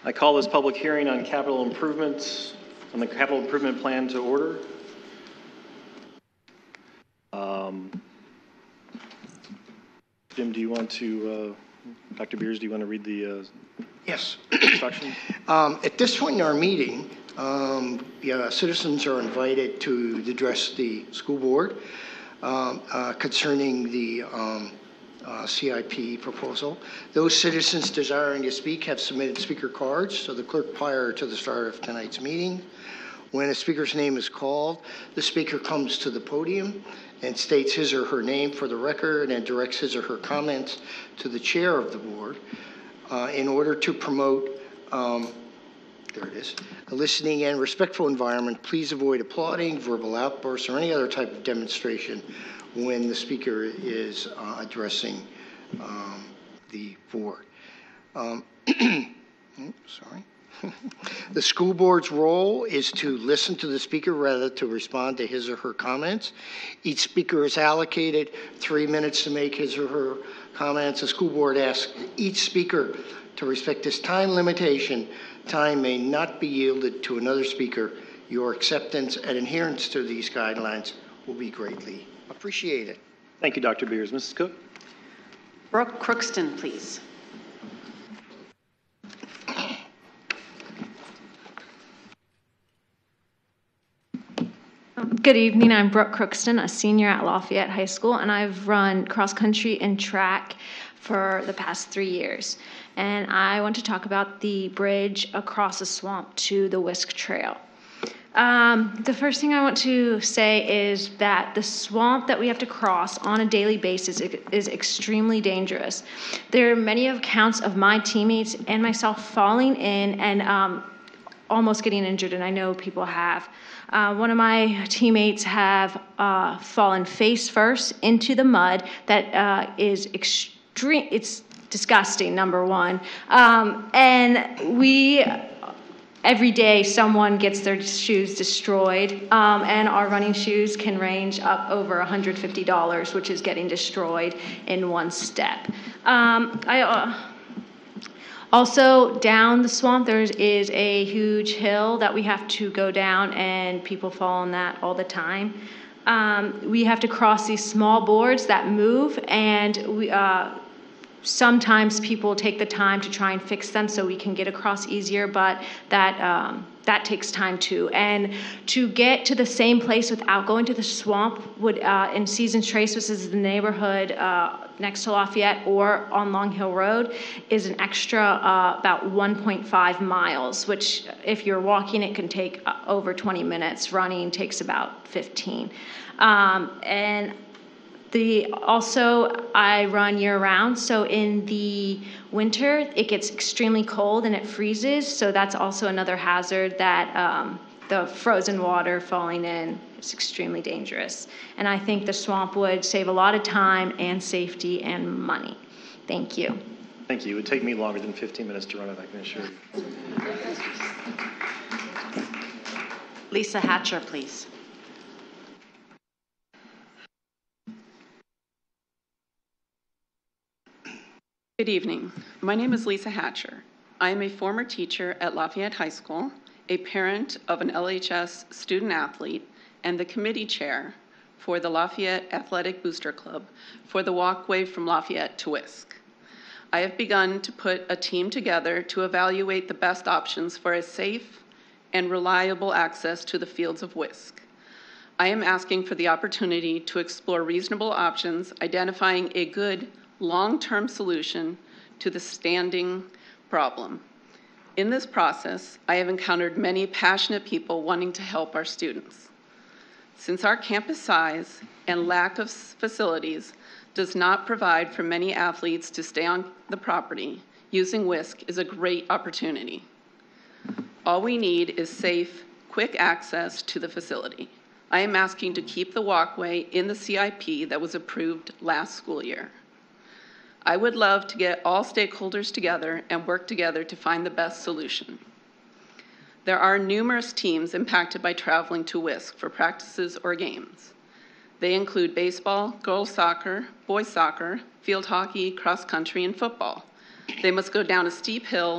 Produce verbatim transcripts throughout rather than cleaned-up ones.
I call this public hearing on capital improvements, on the capital improvement plan to order. Um, Jim, do you want to, uh, Doctor Beers, do you want to read the uh, yes. instructions? um, at this point in our meeting, um, yeah, citizens are invited to address the school board um, uh, concerning the um, uh, C I P proposal. Those citizens desiring to speak have submitted speaker cards to the clerk prior to the start of tonight's meeting. When a speaker's name is called, the speaker comes to the podium and states his or her name for the record and directs his or her comments to the chair of the board. Uh, in order to promote, um, there it is, a listening and respectful environment, please avoid applauding, verbal outbursts, or any other type of demonstration when the speaker is uh, addressing um, the board. Um, sorry. The school board's role is to listen to the speaker rather to respond to his or her comments. Each speaker is allocated three minutes to make his or her comments. The school board asks each speaker to respect this time limitation. Time may not be yielded to another speaker. Your acceptance and adherence to these guidelines will be greatly appreciated. Thank you, Doctor Beers. Missus Cook? Brooke Crookston, please. Good evening, I'm Brooke Crookston, a senior at Lafayette High School, and I've run cross country and track for the past three years. And I want to talk about the bridge across the swamp to the Whisk Trail. Um, the first thing I want to say is that the swamp that we have to cross on a daily basis is extremely dangerous. There are many accounts of my teammates and myself falling in and um, almost getting injured, and I know people have. Uh, one of my teammates have uh, fallen face first into the mud that uh, is extreme. It's disgusting, number one. Um, and we, every day, someone gets their shoes destroyed, um, and our running shoes can range up over one hundred fifty dollars, which is getting destroyed in one step. Um, I. Uh, Also, down the swamp, there is a huge hill that we have to go down, and people fall on that all the time. Um, we have to cross these small boards that move, and we, uh, sometimes people take the time to try and fix them so we can get across easier, but that um, that takes time too. And to get to the same place without going to the swamp would, uh, in Seasons Trace, which is the neighborhood uh, next to Lafayette, or on Long Hill Road, is an extra uh, about one point five miles, which if you're walking, it can take uh, over twenty minutes. Running takes about fifteen. Um, and The, also, I run year-round, so in the winter, it gets extremely cold and it freezes, so that's also another hazard that um, the frozen water falling in is extremely dangerous. And I think the swamp would save a lot of time and safety and money. Thank you. Thank you. It would take me longer than fifteen minutes to run it, I can assure you. Lisa Hatcher, please. Good evening. My name is Lisa Hatcher. I am a former teacher at Lafayette High School, a parent of an L H S student athlete, and the committee chair for the Lafayette Athletic Booster Club for the walkway from Lafayette to Whisk. I have begun to put a team together to evaluate the best options for a safe and reliable access to the fields of Whisk. I am asking for the opportunity to explore reasonable options, identifying a good long-term solution to the standing problem. In this process, I have encountered many passionate people wanting to help our students. Since our campus size and lack of facilities does not provide for many athletes to stay on the property, using Whisk is a great opportunity. All we need is safe, quick access to the facility. I am asking to keep the walkway in the C I P that was approved last school year. I would love to get all stakeholders together and work together to find the best solution. There are numerous teams impacted by traveling to Whisk for practices or games. They include baseball, girls soccer, boys soccer, field hockey, cross country, and football. They must go down a steep hill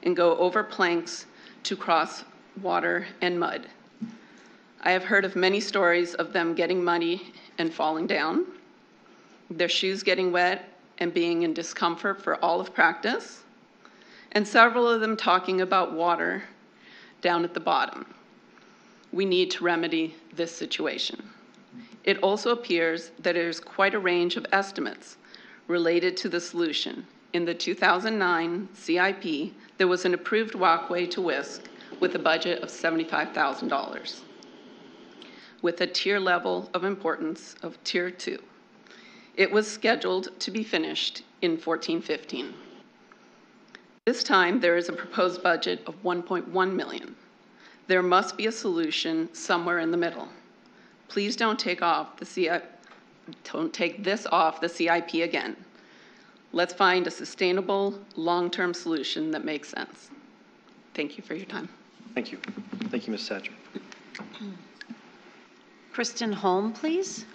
and go over planks to cross water and mud. I have heard of many stories of them getting muddy and falling down, their shoes getting wet and being in discomfort for all of practice, and several of them talking about water down at the bottom. We need to remedy this situation. It also appears that there is quite a range of estimates related to the solution. In the two thousand nine C I P, there was an approved walkway to Whisk with a budget of seventy-five thousand dollars, with a tier level of importance of tier two. It was scheduled to be finished in fourteen fifteen. This time, there is a proposed budget of one point one million dollars. There must be a solution somewhere in the middle. Please don't take off the C I P, don't take this off the C I P again. Let's find a sustainable, long-term solution that makes sense. Thank you for your time. Thank you. Thank you, Miz Hatcher. Kristen Holm, please.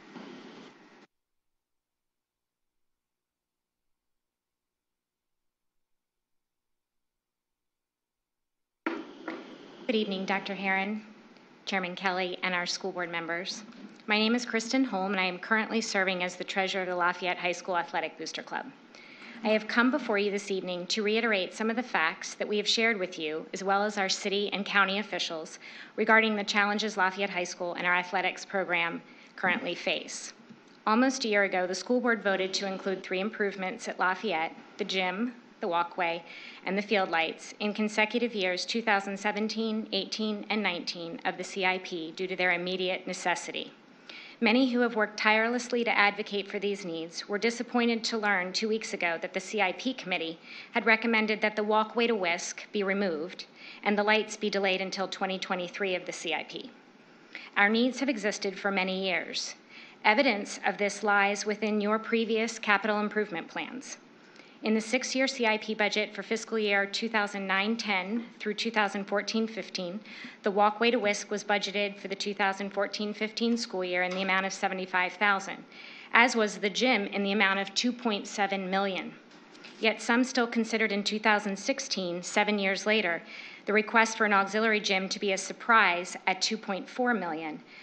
Good evening, Doctor Herron, Chairman Kelly, and our school board members. My name is Kristen Holm, and I am currently serving as the treasurer of the Lafayette High School Athletic Booster Club. I have come before you this evening to reiterate some of the facts that we have shared with you, as well as our city and county officials, regarding the challenges Lafayette High School and our athletics program currently face. Almost a year ago, the school board voted to include three improvements at Lafayette: the gym, the walkway, and the field lights in consecutive years two thousand seventeen, eighteen, and nineteen of the C I P due to their immediate necessity. Many who have worked tirelessly to advocate for these needs were disappointed to learn two weeks ago that the C I P committee had recommended that the walkway to Whisk be removed and the lights be delayed until twenty twenty-three of the C I P. Our needs have existed for many years. Evidence of this lies within your previous capital improvement plans. In the six-year C I P budget for fiscal year two thousand nine ten through two thousand fourteen fifteen, the walkway to Whisk was budgeted for the two thousand fourteen fifteen school year in the amount of seventy-five thousand dollars, as was the gym in the amount of two point seven million dollars. Yet some still considered in two thousand sixteen, seven years later, the request for an auxiliary gym to be a surprise at two point four million dollars,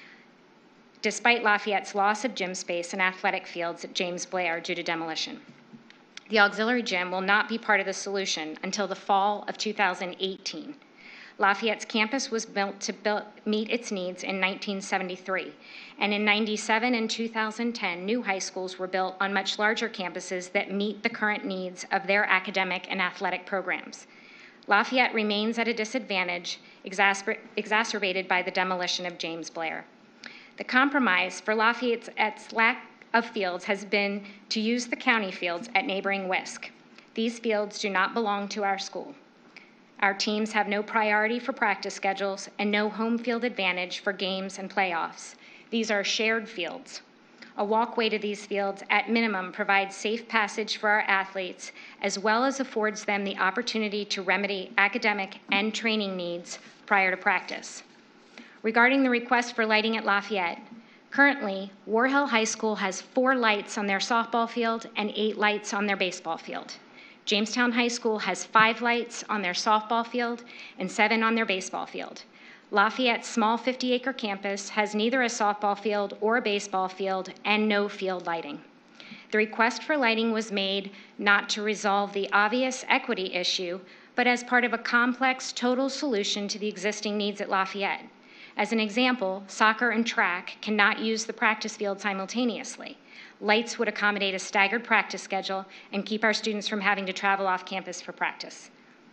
despite Lafayette's loss of gym space and athletic fields at James Blair due to demolition. The auxiliary gym will not be part of the solution until the fall of two thousand eighteen. Lafayette's campus was built to build, meet its needs in nineteen seventy-three, and in ninety-seven and two thousand ten, new high schools were built on much larger campuses that meet the current needs of their academic and athletic programs. Lafayette remains at a disadvantage, exasper- exacerbated by the demolition of James Blair. The compromise for Lafayette's lack of fields has been to use the county fields at neighboring Whisk. These fields do not belong to our school. Our teams have no priority for practice schedules and no home field advantage for games and playoffs. These are shared fields. A walkway to these fields at minimum provides safe passage for our athletes, as well as affords them the opportunity to remedy academic and training needs prior to practice. Regarding the request for lighting at Lafayette, currently, Warhill High School has four lights on their softball field and eight lights on their baseball field. Jamestown High School has five lights on their softball field and seven on their baseball field. Lafayette's small fifty-acre campus has neither a softball field or a baseball field and no field lighting. The request for lighting was made not to resolve the obvious equity issue, but as part of a complex total solution to the existing needs at Lafayette. As an example, soccer and track cannot use the practice field simultaneously. Lights would accommodate a staggered practice schedule and keep our students from having to travel off campus for practice.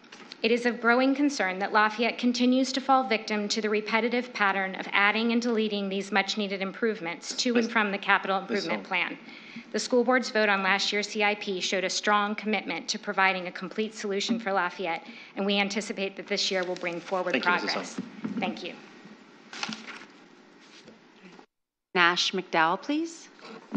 It is of growing concern that Lafayette continues to fall victim to the repetitive pattern of adding and deleting these much-needed improvements to and from the capital improvement plan. The school board's vote on last year's C I P showed a strong commitment to providing a complete solution for Lafayette, and we anticipate that this year will bring forward Thank you, progress. Thank you. Nash McDowell, please.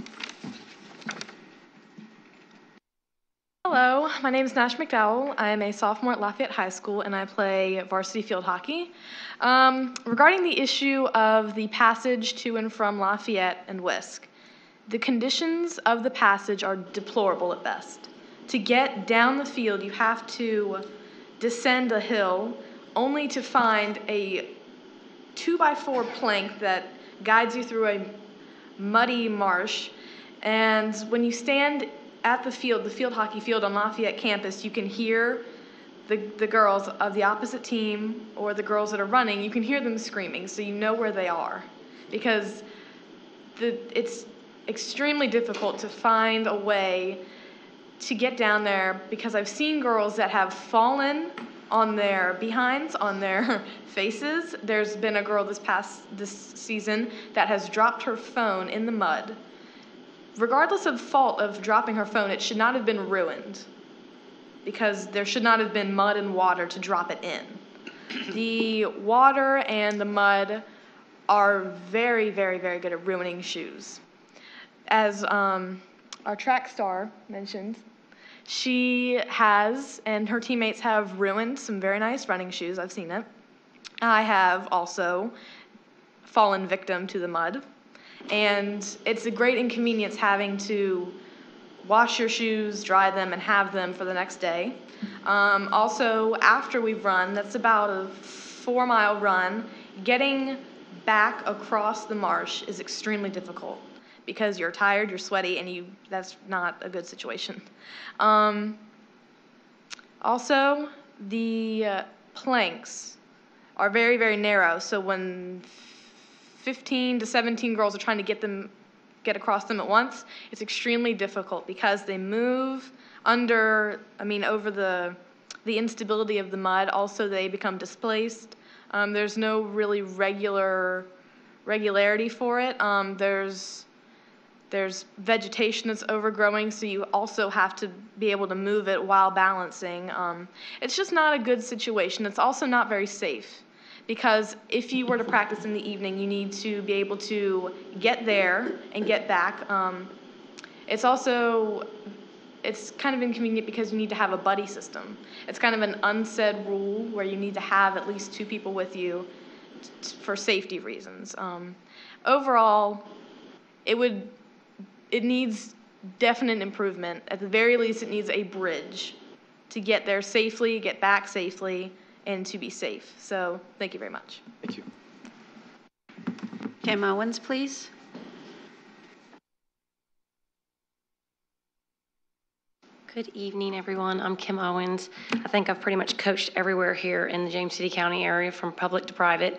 Hello, my name is Nash McDowell. I am a sophomore at Lafayette High School, and I play varsity field hockey. Um, regarding the issue of the passage to and from Lafayette and Whisk, the conditions of the passage are deplorable at best. To get down the field, you have to descend a hill only to find a two by four plank that guides you through a muddy marsh. And when you stand at the field, the field hockey field on Lafayette campus, you can hear the, the girls of the opposite team or the girls that are running, you can hear them screaming, so you know where they are. Because the, it's extremely difficult to find a way to get down there, because I've seen girls that have fallen on their behinds, on their faces. There's been a girl this past this season that has dropped her phone in the mud. Regardless of fault of dropping her phone, it should not have been ruined, because there should not have been mud and water to drop it in. The water and the mud are very, very, very good at ruining shoes. As um, our track star mentioned, she has, and her teammates have ruined some very nice running shoes. I've seen it. I have also fallen victim to the mud. And it's a great inconvenience having to wash your shoes, dry them, and have them for the next day. Um, also, after we've run, that's about a four mile run, getting back across the marsh is extremely difficult because you're tired, you're sweaty, and you that's not a good situation. Um, also, the uh, planks are very, very narrow, so when fifteen to seventeen girls are trying to get them get across them at once, it's extremely difficult because they move under, I mean, over the the instability of the mud. Also, they become displaced. Um, there's no really regular regularity for it. Um, there's there's vegetation that's overgrowing, so you also have to be able to move it while balancing. Um, it's just not a good situation. It's also not very safe, because if you were to practice in the evening, you need to be able to get there and get back. Um, it's also, it's kind of inconvenient because you need to have a buddy system. It's kind of an unsaid rule where you need to have at least two people with you t- for safety reasons. Um, overall, it would, it needs definite improvement. At the very least, it needs a bridge to get there safely, get back safely, and to be safe. So thank you very much. Thank you. Kim Owens, please. Good evening, everyone. I'm Kim Owens. I think I've pretty much coached everywhere here in the James City County area, from public to private.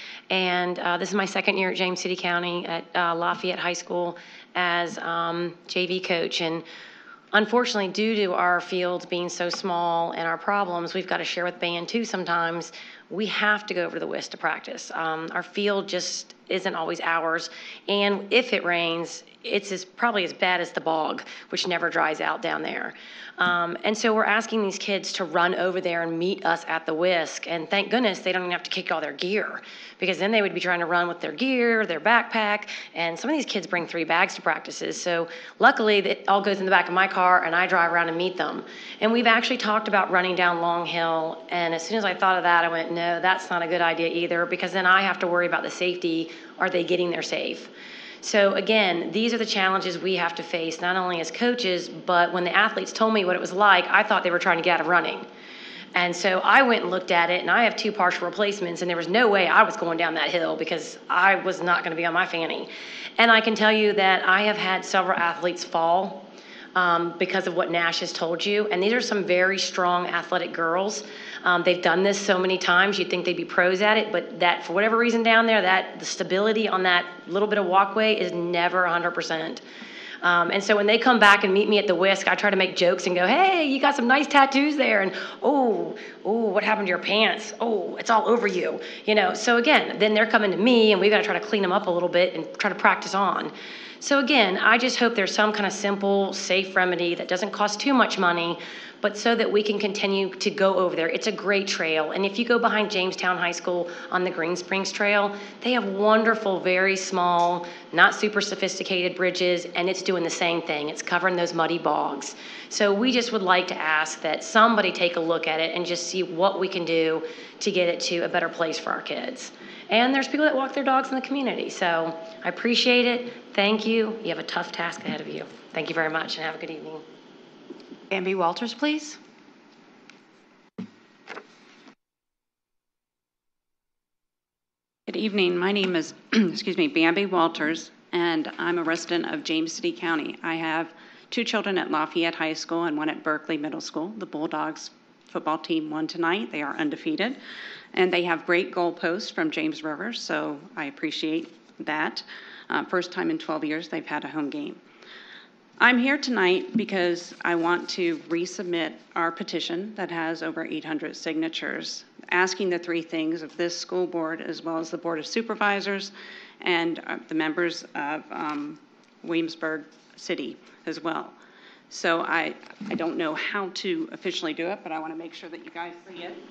And uh, this is my second year at James City County at uh, Lafayette High School as um, J V coach. And unfortunately, due to our fields being so small and our problems, we've got to share with band too sometimes. We have to go over to the W I S to practice. Um, our field just isn't always ours. And if it rains, it's as, probably as bad as the bog, which never dries out down there. Um, and so we're asking these kids to run over there and meet us at the W I S. And thank goodness they don't even have to kick all their gear, because then they would be trying to run with their gear, their backpack. And some of these kids bring three bags to practices. So luckily, it all goes in the back of my car and I drive around and meet them. And we've actually talked about running down Long Hill. And as soon as I thought of that, I went, no, that's not a good idea either, because then I have to worry about the safety. Are they getting there safe? So again, these are the challenges we have to face, not only as coaches, but when the athletes told me what it was like, I thought they were trying to get out of running. And so I went and looked at it, and I have two partial replacements, and there was no way I was going down that hill because I was not going to be on my fanny. And I can tell you that I have had several athletes fall um, because of what Nash has told you. And these are some very strong athletic girls. Um, they've done this so many times, you'd think they'd be pros at it, but that, for whatever reason down there, that the stability on that little bit of walkway is never one hundred percent. Um, and so when they come back and meet me at the W I S C, I try to make jokes and go, hey, you got some nice tattoos there. And, oh, oh, what happened to your pants? Oh, it's all over you. You know, so again, then they're coming to me and we've got to try to clean them up a little bit and try to practice on. So again, I just hope there's some kind of simple, safe remedy that doesn't cost too much money, but so that we can continue to go over there. It's a great trail. And if you go behind Jamestown High School on the Green Springs Trail, they have wonderful, very small, not super sophisticated bridges, and it's doing the same thing. It's covering those muddy bogs. So we just would like to ask that somebody take a look at it and just see what we can do to get it to a better place for our kids. And there's people that walk their dogs in the community. So I appreciate it. Thank you. You have a tough task ahead of you. Thank you very much, and have a good evening. Bambi Walters, please. Good evening. My name is, excuse me, Bambi Walters, and I'm a resident of James City County. I have two children at Lafayette High School and one at Berkeley Middle School. The Bulldogs football team won tonight. They are undefeated, and they have great goalposts from James River, so I appreciate that. Uh, first time in twelve years they've had a home game. I'm here tonight because I want to resubmit our petition that has over eight hundred signatures, asking the three things of this school board as well as the Board of Supervisors and uh, the members of um, Williamsburg City as well. So I, I don't know how to officially do it, but I want to make sure that you guys see it.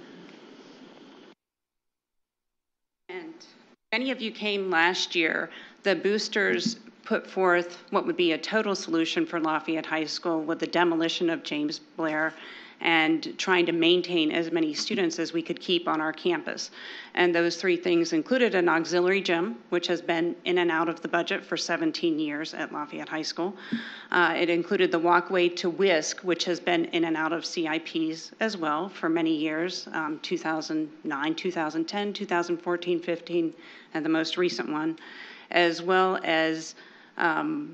And many of you came last year. The boosters put forth what would be a total solution for Lafayette High School with the demolition of James Blair and trying to maintain as many students as we could keep on our campus. And those three things included an auxiliary gym, which has been in and out of the budget for seventeen years at Lafayette High School. Uh, it included the walkway to Whisk, which has been in and out of C I Ps as well for many years, um, two thousand nine, two thousand ten, two thousand fourteen, fifteen, and the most recent one, as well as um,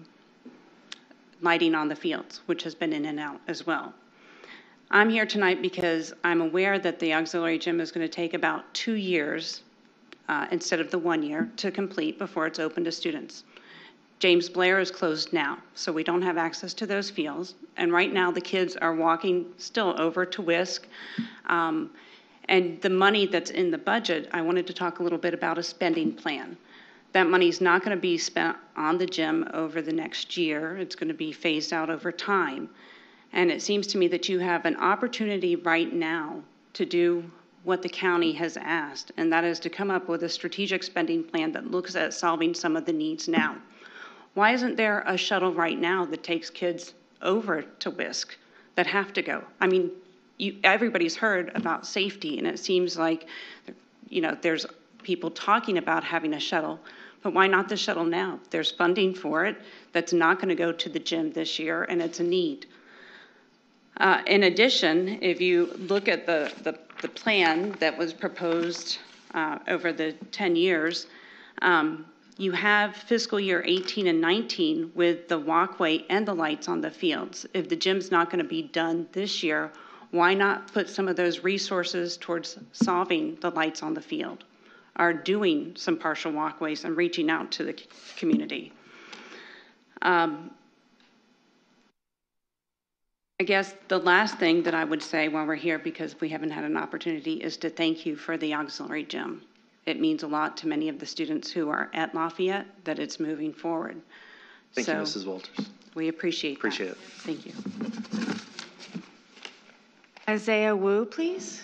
lighting on the fields, which has been in and out as well. I'm here tonight because I'm aware that the auxiliary gym is going to take about two years uh, instead of the one year to complete before it's open to students. James Blair is closed now, so we don't have access to those fields. And right now the kids are walking still over to Whisk. Um, and the money that's in the budget, I wanted to talk a little bit about a spending plan. That money is not going to be spent on the gym over the next year. It's going to be phased out over time. And it seems to me that you have an opportunity right now to do what the county has asked, and that is to come up with a strategic spending plan that looks at solving some of the needs now. Why isn't there a shuttle right now that takes kids over to Whisk that have to go? I mean, you, everybody's heard about safety, and it seems like, you know, there's people talking about having a shuttle, but why not the shuttle now? There's funding for it that's not going to go to the gym this year, and it's a need. Uh, in addition, if you look at the, the, the plan that was proposed uh, over the ten years, um, you have fiscal year eighteen and nineteen with the walkway and the lights on the fields. If the gym's not going to be done this year, why not put some of those resources towards solving the lights on the field, or doing some partial walkways and reaching out to the community? Um, I guess the last thing that I would say while we're here, because we haven't had an opportunity, is to thank you for the auxiliary gym. It means a lot to many of the students who are at Lafayette that it's moving forward. Thank so you, Missus Walters. We appreciate Appreciate that. it. Thank you. Isaiah Wu, please.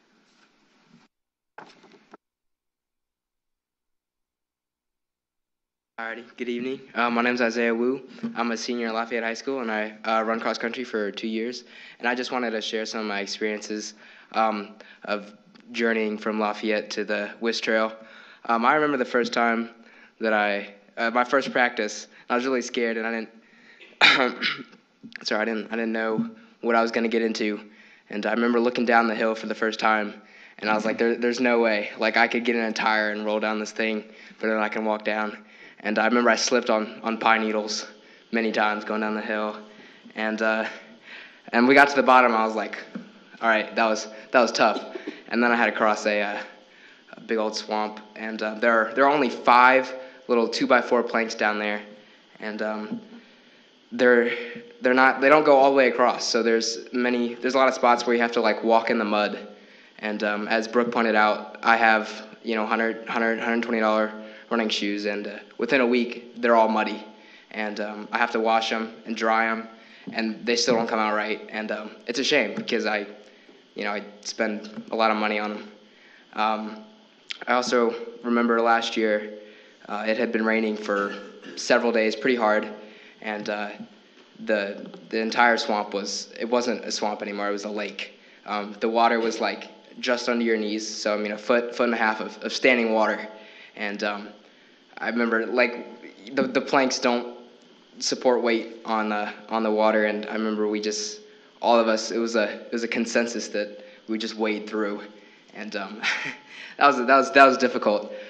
Alrighty, good evening. Uh, my name is Isaiah Wu. I'm a senior at Lafayette High School, and I uh, run cross country for two years. And I just wanted to share some of my experiences um, of journeying from Lafayette to the Whisk Trail. Um, I remember the first time that I, uh, my first practice, I was really scared, and I didn't, sorry, I didn't, I didn't know what I was going to get into. And I remember looking down the hill for the first time, and I was like, there, there's no way. Like, I could get in a tire and roll down this thing, but then I can walk down. And I remember I slipped on, on pine needles many times going down the hill. And uh, and we got to the bottom. I was like, all right, that was that was tough. And then I had to cross a, uh, a big old swamp. And uh, there are there are only five little two by four planks down there, and um, they're they're not they don't go all the way across. So there's many there's a lot of spots where you have to like walk in the mud. And um, as Brooke pointed out, I have you know one hundred, one hundred, one hundred twenty dollars running shoes, and uh, within a week they're all muddy, and um, I have to wash them and dry them, and they still don't come out right. And um, it's a shame because I, you know, I spend a lot of money on them. Um, I also remember last year uh, it had been raining for several days, pretty hard, and uh, the the entire swamp was it wasn't a swamp anymore; it was a lake. Um, the water was like just under your knees, so I mean a foot foot and a half of, of standing water, and um, I remember like the the planks don't support weight on the on the water, and I remember we just all of us it was a it was a consensus that we just wade through, and um, that was that was that was difficult.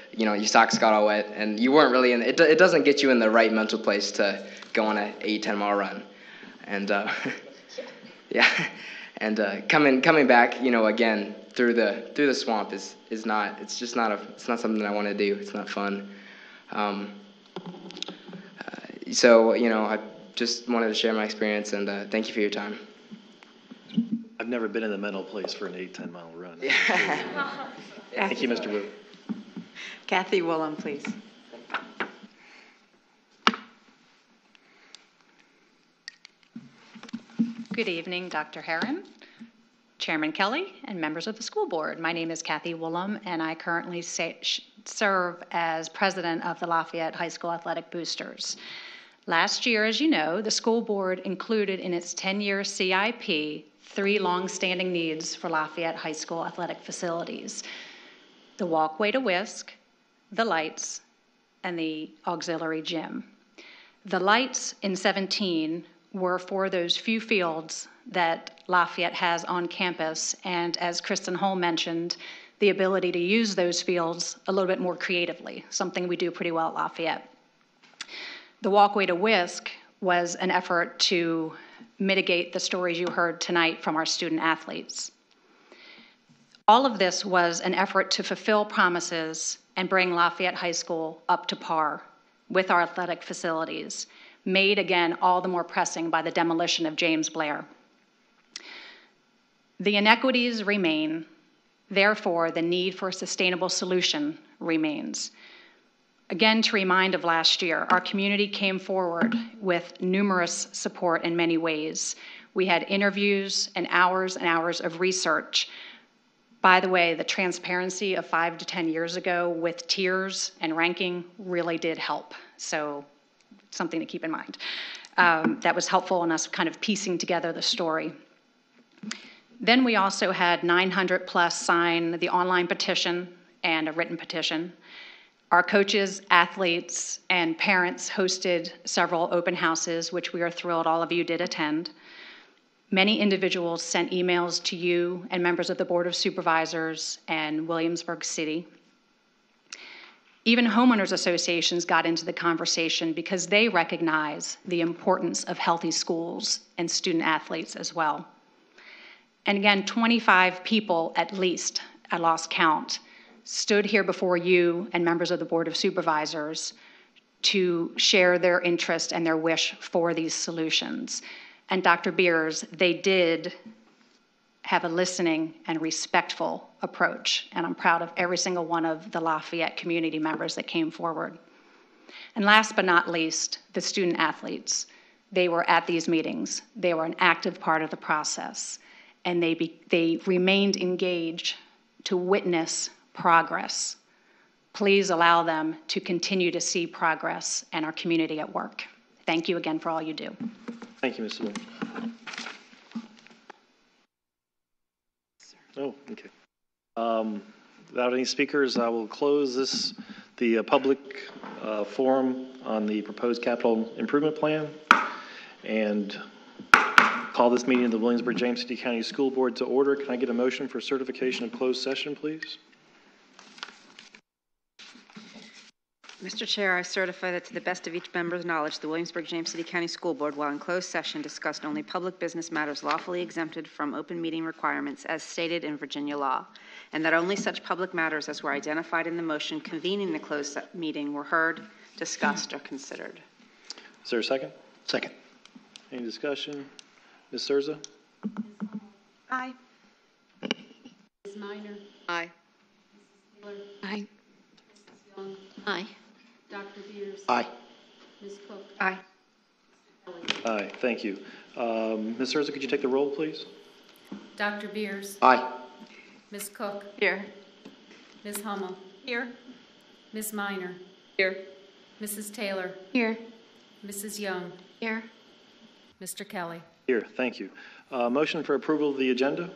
you know, your socks got all wet, and you weren't really in, it, it doesn't get you in the right mental place to go on an eight, ten mile run. And, uh, yeah, and uh, coming coming back, you know, again, through the through the swamp is, is not, it's just not a, it's not something I want to do. It's not fun. Um, uh, so, you know, I just wanted to share my experience, and uh, thank you for your time. I've never been in the mental place for an eight, ten mile run. Yeah. Thank you, Mister Wu. Kathy Willem, please. Good evening, Doctor Herron, Chairman Kelly, and members of the school board. My name is Kathy Willem, and I currently sa- serve as president of the Lafayette High School Athletic Boosters. Last year, as you know, the school board included in its ten-year C I P three long-standing needs for Lafayette High School athletic facilities: the walkway to Whisk, the lights, and the auxiliary gym. The lights in seventeen were for those few fields that Lafayette has on campus, and as Kristen Holm mentioned, the ability to use those fields a little bit more creatively, something we do pretty well at Lafayette. The walkway to Whisk was an effort to mitigate the stories you heard tonight from our student athletes. All of this was an effort to fulfill promises and bring Lafayette High School up to par with our athletic facilities, made again all the more pressing by the demolition of James Blair. The inequities remain, therefore the need for a sustainable solution remains. Again, to remind of last year, our community came forward with numerous support in many ways. We had interviews and hours and hours of research. By the way, the transparency of five to ten years ago with tiers and ranking really did help. So something to keep in mind. Um, that was helpful in us kind of piecing together the story. Then we also had nine hundred plus sign the online petition and a written petition. Our coaches, athletes, and parents hosted several open houses, which we are thrilled all of you did attend. Many individuals sent emails to you and members of the Board of Supervisors and Williamsburg City. Even homeowners associations got into the conversation because they recognize the importance of healthy schools and student athletes as well. And again, twenty-five people at least, I lost count, stood here before you and members of the Board of Supervisors to share their interest and their wish for these solutions. And Doctor Beers, they did have a listening and respectful approach, and I'm proud of every single one of the Lafayette community members that came forward. And last but not least, the student athletes. They were at these meetings. They were an active part of the process, and they, be, they remained engaged to witness progress. Please allow them to continue to see progress and our community at work. Thank you again for all you do. Thank you, Miz Wu. Oh, okay. Um, without any speakers, I will close this, the uh, public uh, forum on the proposed capital improvement plan, and call this meeting of the Williamsburg-James City County School Board to order. Can I get a motion for certification of closed session, please? Mister Chair, I certify that to the best of each member's knowledge, the Williamsburg-James City County School Board, while in closed session, discussed only public business matters lawfully exempted from open meeting requirements as stated in Virginia law, and that only such public matters as were identified in the motion convening the closed meeting were heard, discussed, or considered. Is there a second? Second. Any discussion? Miz Surza? Aye. Miz Minor? Aye. Aye. Aye. Doctor Beers? Aye. Miz Cook? Aye. Aye, thank you. Um, Miz Surza, could you take the roll, please? Doctor Beers? Aye. Miz Cook? Here. Miz Hummel? Here. Miz Minor? Here. Missus Taylor? Here. Missus Young? Here. Mister Kelly? Here, thank you. Uh, motion for approval of the agenda?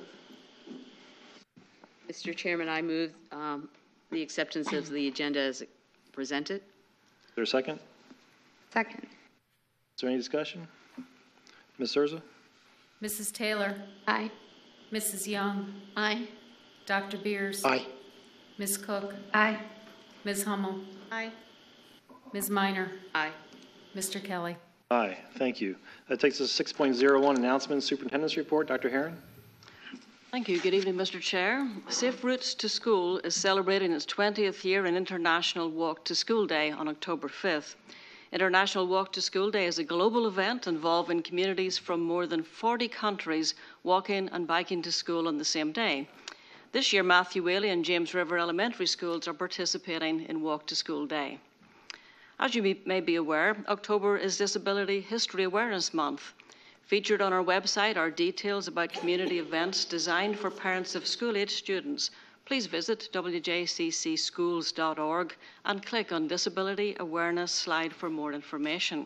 Mister Chairman, I move um, the acceptance of the agenda as presented. Is there a second? Second. Is there any discussion? Miz Surza? Missus Taylor? Aye. Missus Young? Aye. Doctor Beers? Aye. Miz Cook? Aye. Miz Hummel. Aye. Miz Minor. Aye. Mister Kelly. Aye, thank you. That takes us to six point oh one, announcements, superintendent's report. Doctor Herron? Thank you. Good evening, Mister Chair. Safe Routes to School is celebrating its twentieth year in International Walk to School Day on October fifth. International Walk to School Day is a global event involving communities from more than forty countries walking and biking to school on the same day. This year, Matthew Whaley and James River Elementary Schools are participating in Walk to School Day. As you may be aware, October is Disability History Awareness Month. Featured on our website are details about community events designed for parents of school-age students. Please visit w j c c schools dot org and click on Disability Awareness slide for more information.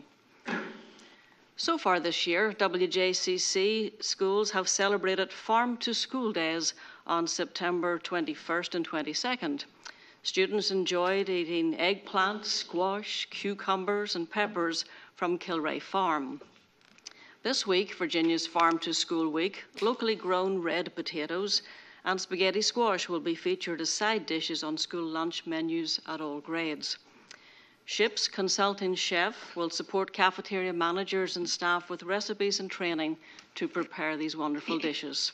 So far this year, W J C C schools have celebrated Farm to School Days on September twenty-first and twenty-second. Students enjoyed eating eggplant, squash, cucumbers, and peppers from Kilray Farm. This week, Virginia's Farm to School Week, locally grown red potatoes and spaghetti squash will be featured as side dishes on school lunch menus at all grades. SHIP's consulting chef will support cafeteria managers and staff with recipes and training to prepare these wonderful dishes.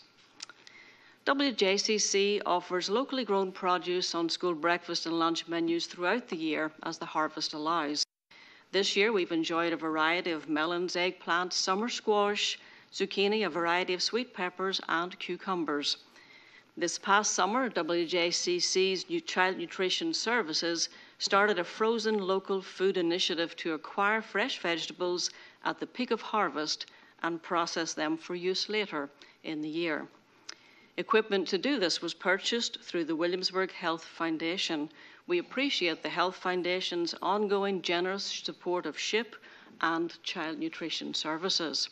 W J C C offers locally grown produce on school breakfast and lunch menus throughout the year as the harvest allows. This year, we've enjoyed a variety of melons, eggplant, summer squash, zucchini, a variety of sweet peppers, and cucumbers. This past summer, W J C C's Child Nutrition Services started a frozen local food initiative to acquire fresh vegetables at the peak of harvest and process them for use later in the year. Equipment to do this was purchased through the Williamsburg Health Foundation. We appreciate the Health Foundation's ongoing generous support of SHIP and Child Nutrition Services.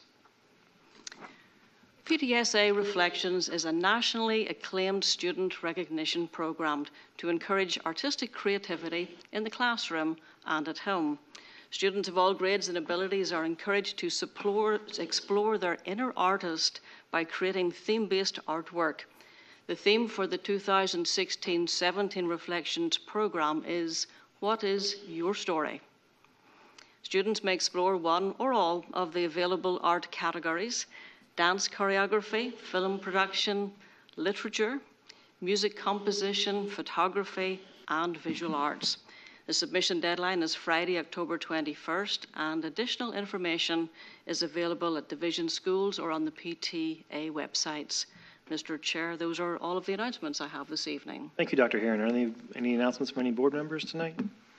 P T S A Reflections is a nationally acclaimed student recognition program to encourage artistic creativity in the classroom and at home. Students of all grades and abilities are encouraged to explore, explore their inner artist by creating theme-based artwork. The theme for the two thousand sixteen seventeen Reflections program is, What is Your Story? Students may explore one or all of the available art categories: dance choreography, film production, literature, music composition, photography, and visual arts. The submission deadline is Friday, October twenty-first, and additional information is available at division schools or on the P T A websites. Mister Chair, those are all of the announcements I have this evening. Thank you, Doctor Herron. Are any, any announcements from any board members tonight?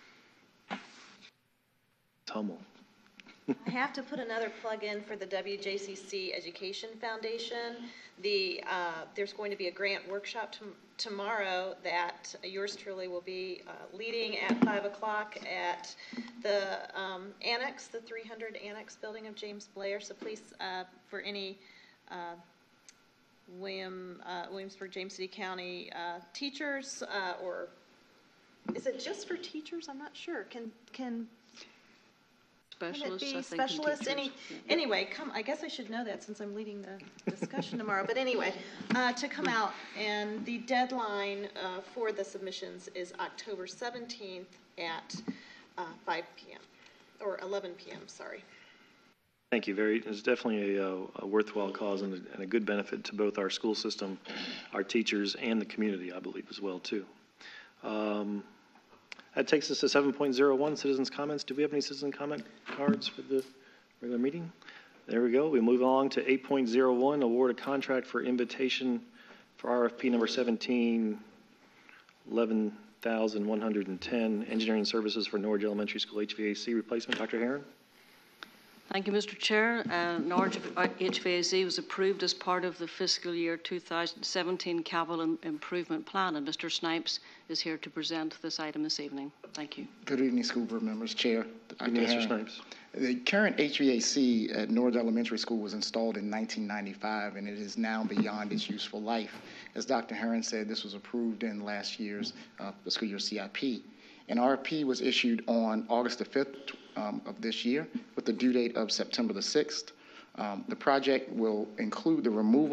Hummel. I have to put another plug in for the W J C C Education Foundation. The, uh, there's going to be a grant workshop tom tomorrow that yours truly will be uh, leading at five o'clock at the um, annex, the three hundred annex building of James Blair. So please, uh, for any uh, William, uh, Williamsburg, James City County uh, teachers, uh, or is it just for teachers? I'm not sure. Can, can Specialists, Can it be I think, specialists? Any, yeah. Anyway, come. I guess I should know that since I'm leading the discussion tomorrow. But anyway, uh, to come out, and the deadline uh, for the submissions is October seventeenth at uh, five p m or eleven p m Sorry. Thank you. Very, it's definitely a, a worthwhile cause and a, and a good benefit to both our school system, our teachers, and the community, I believe, as well, too. Um, That takes us to seven point oh one, citizens' comments. Do we have any citizen comment cards for the regular meeting? There we go. We move along to eight point oh one, award a contract for invitation for R F P number seventeen, eleven thousand one hundred ten, engineering services for Norwich Elementary School H V A C replacement. Doctor Herron? Thank you, Mister Chair. Uh, Norwich H V A C was approved as part of the fiscal year two thousand seventeen capital improvement plan, and Mister Snipes is here to present this item this evening. Thank you. Good evening, school board members, Chair. Good evening, Mister Snipes. The current H V A C at Norwich Elementary School was installed in nineteen ninety-five, and it is now beyond its useful life. As Doctor Herron said, this was approved in last year's uh, fiscal year C I P. An R F P was issued on August the fifth um, of this year with the due date of September the sixth. Um, the project will include the removal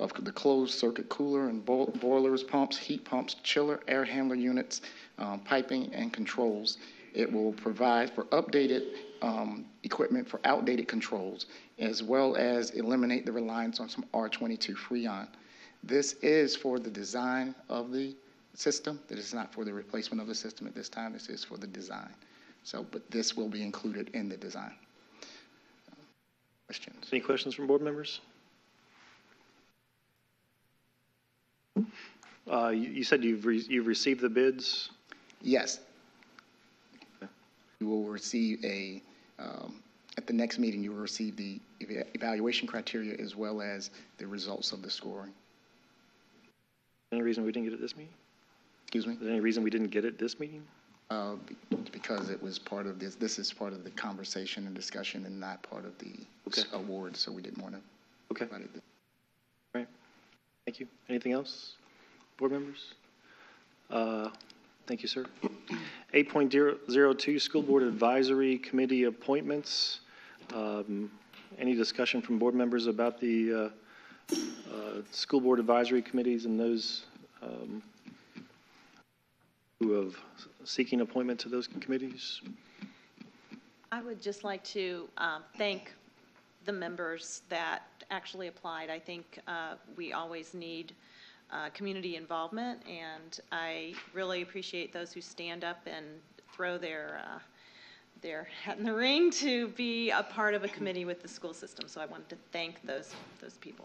of the closed circuit cooler and bo boilers, pumps, heat pumps, chiller, air handler units, um, piping, and controls. It will provide for updated um, equipment for outdated controls, as well as eliminate the reliance on some R twenty-two Freon. This is for the design of the system. It is not for the replacement of the system at this time. This is for the design. So, but this will be included in the design. Questions? Any questions from board members? Uh, you, you said you've re you've received the bids? Yes. Okay. You will receive a, um, at the next meeting, you will receive the ev evaluation criteria as well as the results of the scoring. Any reason we didn't get it this meeting? Excuse me? Is there any reason we didn't get it this meeting? Uh, because it was part of this, this is part of the conversation and discussion and not part of the okay. award, so we didn't want to. Okay. All right. Thank you. Anything else, board members? Uh, thank you, sir. eight point zero two, School Board Advisory Committee appointments. Um, any discussion from board members about the uh, uh, School Board Advisory Committees and those um, who have seeking appointment to those committees? I would just like to um, thank the members that actually applied. I think uh, we always need uh, community involvement, and I really appreciate those who stand up and throw their uh, their hat in the ring to be a part of a committee with the school system. So I wanted to thank those those people.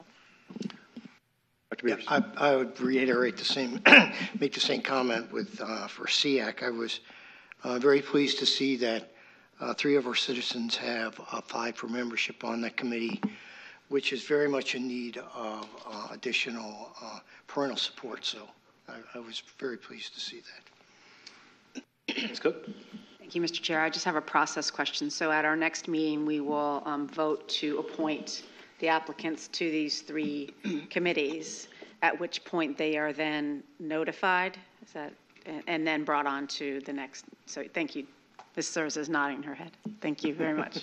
Yeah, I, I would reiterate the same, make the same comment with uh, for S E A C. I was uh, very pleased to see that uh, three of our citizens have applied for membership on that committee, which is very much in need of uh, additional uh, parental support. So I, I was very pleased to see that. Miz Cook. Thank you, Mister Chair. I just have a process question. So at our next meeting, we will um, vote to appoint the applicants to these three committees, at which point they are then notified, is that, and then brought on to the next. So thank you. Miz Sears is nodding her head. Thank you very much.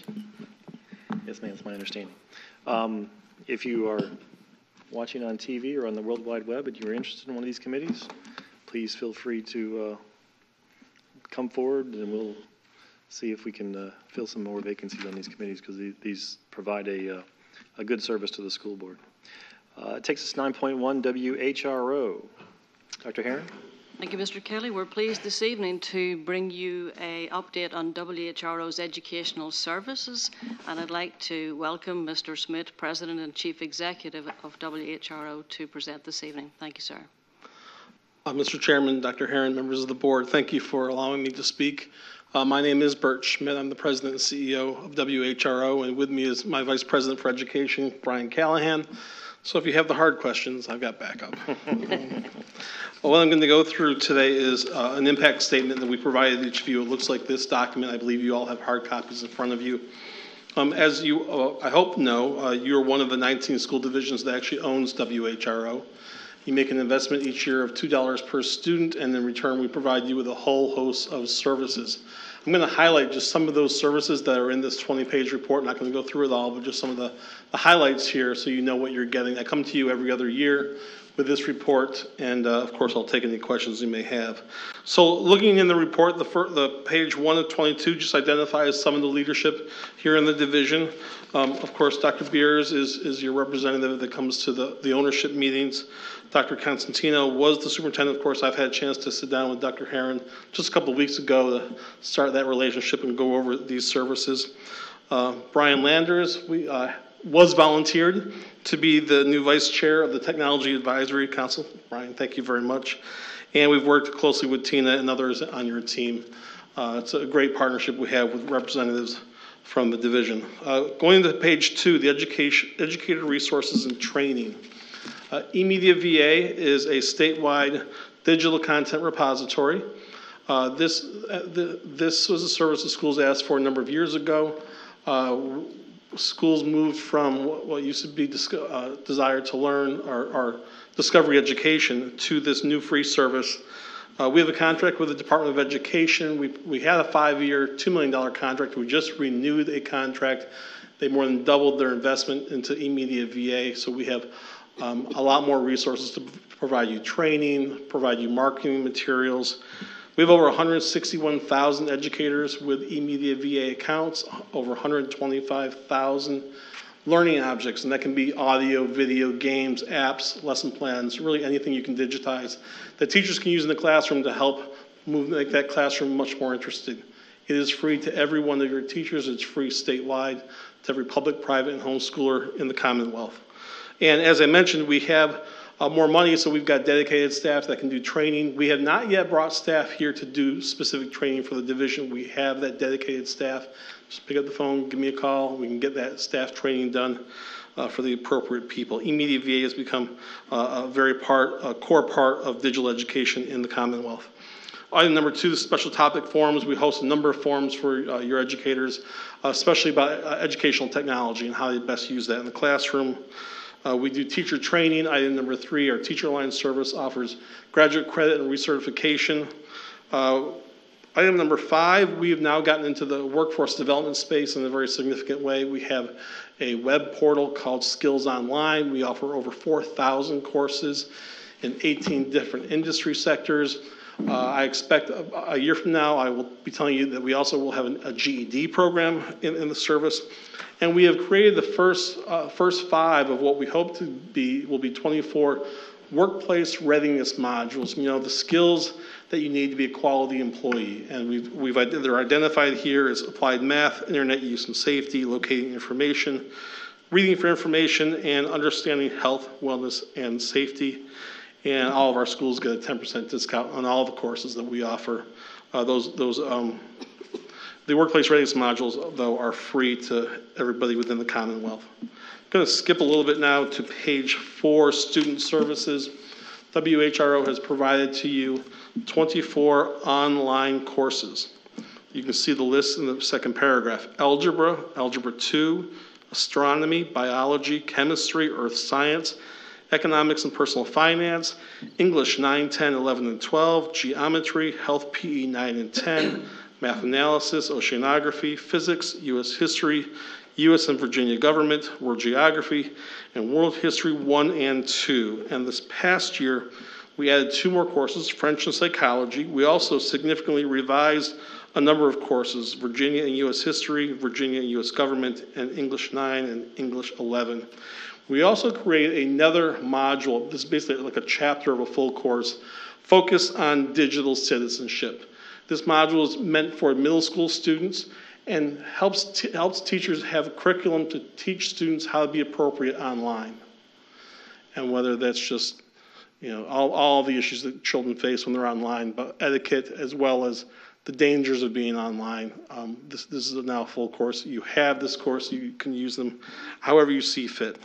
Yes, ma'am, that's my understanding. Um, if you are watching on T V or on the World Wide Web and you're interested in one of these committees, please feel free to uh, come forward and we'll see if we can uh, fill some more vacancies on these committees, because these provide a uh, a good service to the school board. Uh, it takes us nine point one, W H R O. Doctor Herron? Thank you, Mister Kelly. We're pleased this evening to bring you an update on W H R O's educational services, and I'd like to welcome Mister Smith, President and Chief Executive of W H R O, to present this evening. Thank you, sir. Uh, Mister Chairman, Doctor Herron, members of the board, thank you for allowing me to speak. Uh, my name is Bert Schmidt. I'm the President and C E O of W H R O, and with me is my Vice President for Education, Brian Callahan. So if you have the hard questions, I've got backup. um, well, what I'm going to go through today is uh, an impact statement that we provided each of you. It looks like this document. I believe you all have hard copies in front of you. Um, as you, uh, I hope, know, uh, you're one of the nineteen school divisions that actually owns W H R O. You make an investment each year of two dollars per student, and in return, we provide you with a whole host of services. I'm going to highlight just some of those services that are in this twenty page report. I'm not going to go through it all, but just some of the, the highlights here so you know what you're getting. I come to you every other year with this report, and uh, of course, I'll take any questions you may have. So looking in the report, the, first, the page one of twenty-two just identifies some of the leadership here in the division. Um, of course, Doctor Beers is, is your representative that comes to the, the ownership meetings. Doctor Constantino was the superintendent. Of course, I've had a chance to sit down with Doctor Herron just a couple of weeks ago to start that relationship and go over these services. Uh, Brian Landers we, uh, was volunteered to be the new vice chair of the Technology Advisory Council. Brian, thank you very much. And we've worked closely with Tina and others on your team. Uh, it's a great partnership we have with representatives from the division. Uh, going to page two, the education, educator resources and training. Uh, eMedia V A is a statewide digital content repository. Uh, this, uh, the, this was a service that schools asked for a number of years ago. Uh, schools moved from what, what used to be uh, desire to learn or, or discovery education to this new free service. Uh, we have a contract with the Department of Education. We, we had a five-year, two million dollar contract. We just renewed a contract. They more than doubled their investment into eMedia V A, so we have um, a lot more resources to provide you training, provide you marketing materials. We have over one hundred sixty-one thousand educators with eMedia V A accounts, over one hundred twenty-five thousand learning objects, and that can be audio, video, games, apps, lesson plans, really anything you can digitize that teachers can use in the classroom to help move, make that classroom much more interesting. It is free to every one of your teachers. It's free statewide to every public, private, and homeschooler in the Commonwealth. And as I mentioned, we have uh, more money, so we've got dedicated staff that can do training. We have not yet brought staff here to do specific training for the division. We have that dedicated staff. Just pick up the phone, give me a call. We can get that staff training done uh, for the appropriate people. eMedia V A has become uh, a very part, a core part of digital education in the Commonwealth. Item number two, the special topic forums. We host a number of forums for uh, your educators, uh, especially about uh, educational technology and how they best use that in the classroom. Uh, we do teacher training. Item number three, our Teacher Line service offers graduate credit and recertification. Uh, item number five, we have now gotten into the workforce development space in a very significant way. We have a web portal called Skills Online. We offer over four thousand courses in eighteen different industry sectors. Uh, I expect a, a year from now, I will be telling you that we also will have an, a G E D program in, in the service. And we have created the first, uh, first five of what we hope to be, will be twenty-four workplace readiness modules. You know, the skills that you need to be a quality employee. And we've, we've, they're identified here as applied math, internet use and safety, locating information, reading for information, and understanding health, wellness, and safety. And all of our schools get a ten percent discount on all the courses that we offer. Uh, those, those, um, the workplace readiness modules, though, are free to everybody within the Commonwealth. I'm going to skip a little bit now to page four, student services. W H R O has provided to you twenty-four online courses. You can see the list in the second paragraph. Algebra, Algebra two, astronomy, biology, chemistry, earth science, economics and personal finance, English nine, ten, eleven, and twelve, geometry, health P E nine and ten, math analysis, oceanography, physics, U S history, U S and Virginia government, world geography, and world history one and two. And this past year, we added two more courses, French and psychology. We also significantly revised a number of courses, Virginia and U S history, Virginia and U S government, and English nine and English eleven. We also created another module, this is basically like a chapter of a full course, focused on digital citizenship. This module is meant for middle school students and helps, t helps teachers have a curriculum to teach students how to be appropriate online. And whether that's just, you know, all, all the issues that children face when they're online, but etiquette as well as the dangers of being online. Um, this, this is now a full course. You have this course, you can use them however you see fit.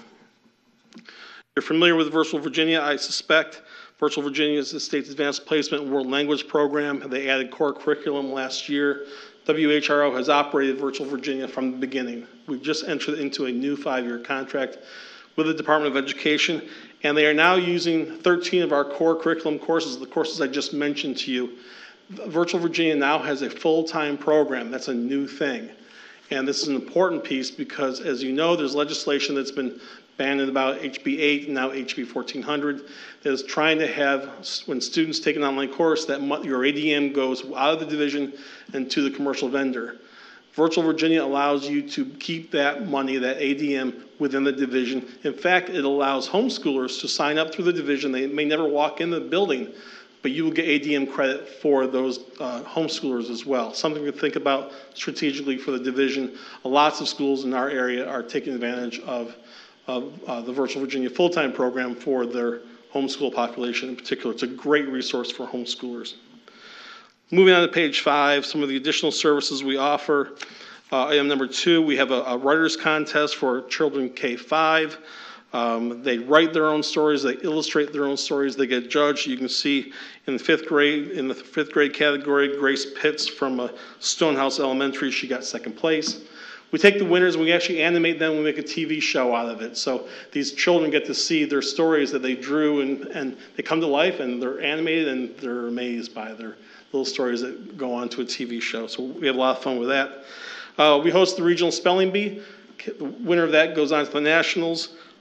You're familiar with Virtual Virginia, I suspect. Virtual Virginia is the state's advanced placement and world language program. They added core curriculum last year. W H R O has operated Virtual Virginia from the beginning. We've just entered into a new five-year contract with the Department of Education, and they are now using thirteen of our core curriculum courses, the courses I just mentioned to you. Virtual Virginia now has a full-time program. That's a new thing. And this is an important piece because, as you know, there's legislation that's been banned in about H B eight and now H B fourteen hundred that is trying to have, when students take an online course, that your A D M goes out of the division and to the commercial vendor. Virtual Virginia allows you to keep that money, that A D M, within the division. In fact, it allows homeschoolers to sign up through the division. They may never walk in the building, but you will get A D M credit for those uh, homeschoolers as well. Something to think about strategically for the division. Lots of schools in our area are taking advantage of, of uh, the Virtual Virginia full-time program for their homeschool population in particular. It's a great resource for homeschoolers. Moving on to page five, some of the additional services we offer. Uh, item number two, we have a, a writers contest for children K five. Um, they write their own stories, they illustrate their own stories, they get judged. You can see in the fifth grade, in the fifth grade category, Grace Pitts from uh, Stonehouse Elementary, she got second place. We take the winners and we actually animate them, we make a T V show out of it. So these children get to see their stories that they drew and, and they come to life and they're animated and they're amazed by their little stories that go on to a T V show. So we have a lot of fun with that. Uh, we host the Regional Spelling Bee. The winner of that goes on to the Nationals.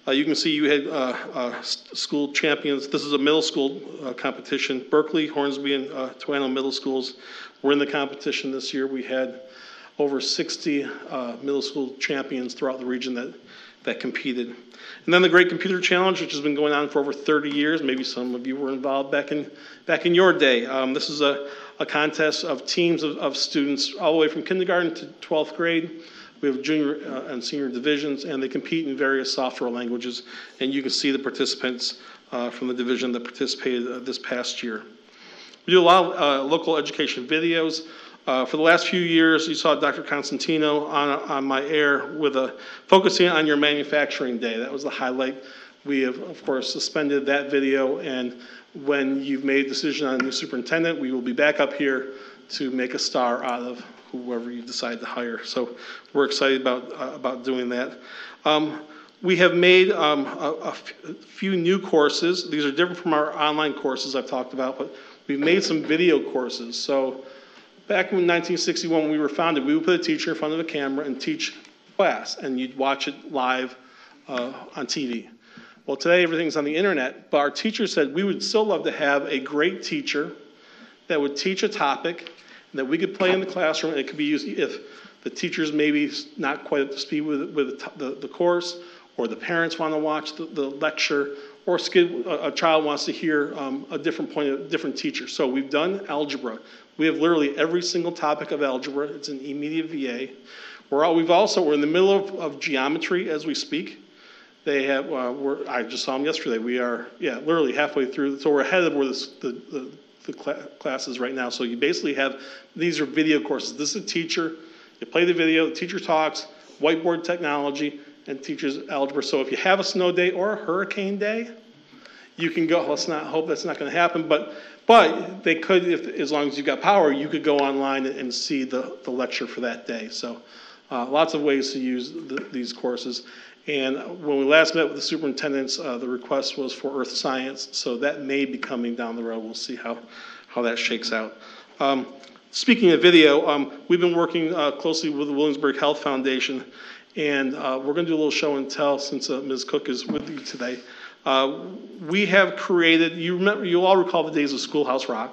Uh, you can see you had uh, uh, school champions. This is a middle school uh, competition. Berkeley, Hornsby, and uh, Toano middle schools were in the competition this year. We had over sixty uh, middle school champions throughout the region that, that competed. And then the Great Computer Challenge, which has been going on for over thirty years. Maybe some of you were involved back in back in your day. Um, this is a, a contest of teams of, of students all the way from kindergarten to twelfth grade. We have junior uh, and senior divisions, and they compete in various software languages. And you can see the participants uh, from the division that participated uh, this past year. We do a lot of uh, local education videos. Uh, for the last few years, you saw Doctor Constantino on, on my air with a focusing on your manufacturing day. That was the highlight. We have, of course, suspended that video, and when you've made a decision on a new superintendent, we will be back up here to make a star out of whoever you decide to hire. So we're excited about uh, about doing that. Um, we have made um, a, a few new courses. These are different from our online courses I've talked about, but we've made some video courses. So back in nineteen sixty-one, when we were founded, we would put a teacher in front of a camera and teach class, and you'd watch it live uh, on T V. Well, today everything's on the internet, but our teachers said we would still love to have a great teacher that would teach a topic that we could play in the classroom, and it could be used if the teacher's maybe not quite up to speed with, with the, the course, or the parents want to watch the, the lecture, or a, a child wants to hear um, a different point of a different teacher. So we've done algebra. We have literally every single topic of algebra. It's an immediate V A. We're all, we've also, we're in the middle of, of geometry as we speak. They have, uh, we're, I just saw them yesterday. We are, yeah, literally halfway through. So we're ahead of where this, the, the the classes right now. So you basically have, these are video courses. This is a teacher, you play the video, the teacher talks, whiteboard technology, and teaches algebra. So if you have a snow day or a hurricane day, you can go, let's not hope that's not gonna happen, but but they could, if as long as you've got power, you could go online and see the, the lecture for that day. So uh, lots of ways to use the, these courses. And when we last met with the superintendents, uh, the request was for earth science, so that may be coming down the road. We'll see how, how that shakes out. Um, speaking of video, um, we've been working uh, closely with the Williamsburg Health Foundation, and uh, we're going to do a little show and tell since uh, Miz Cook is with you today. Uh, we have created, you remember, you all recall the days of Schoolhouse Rock,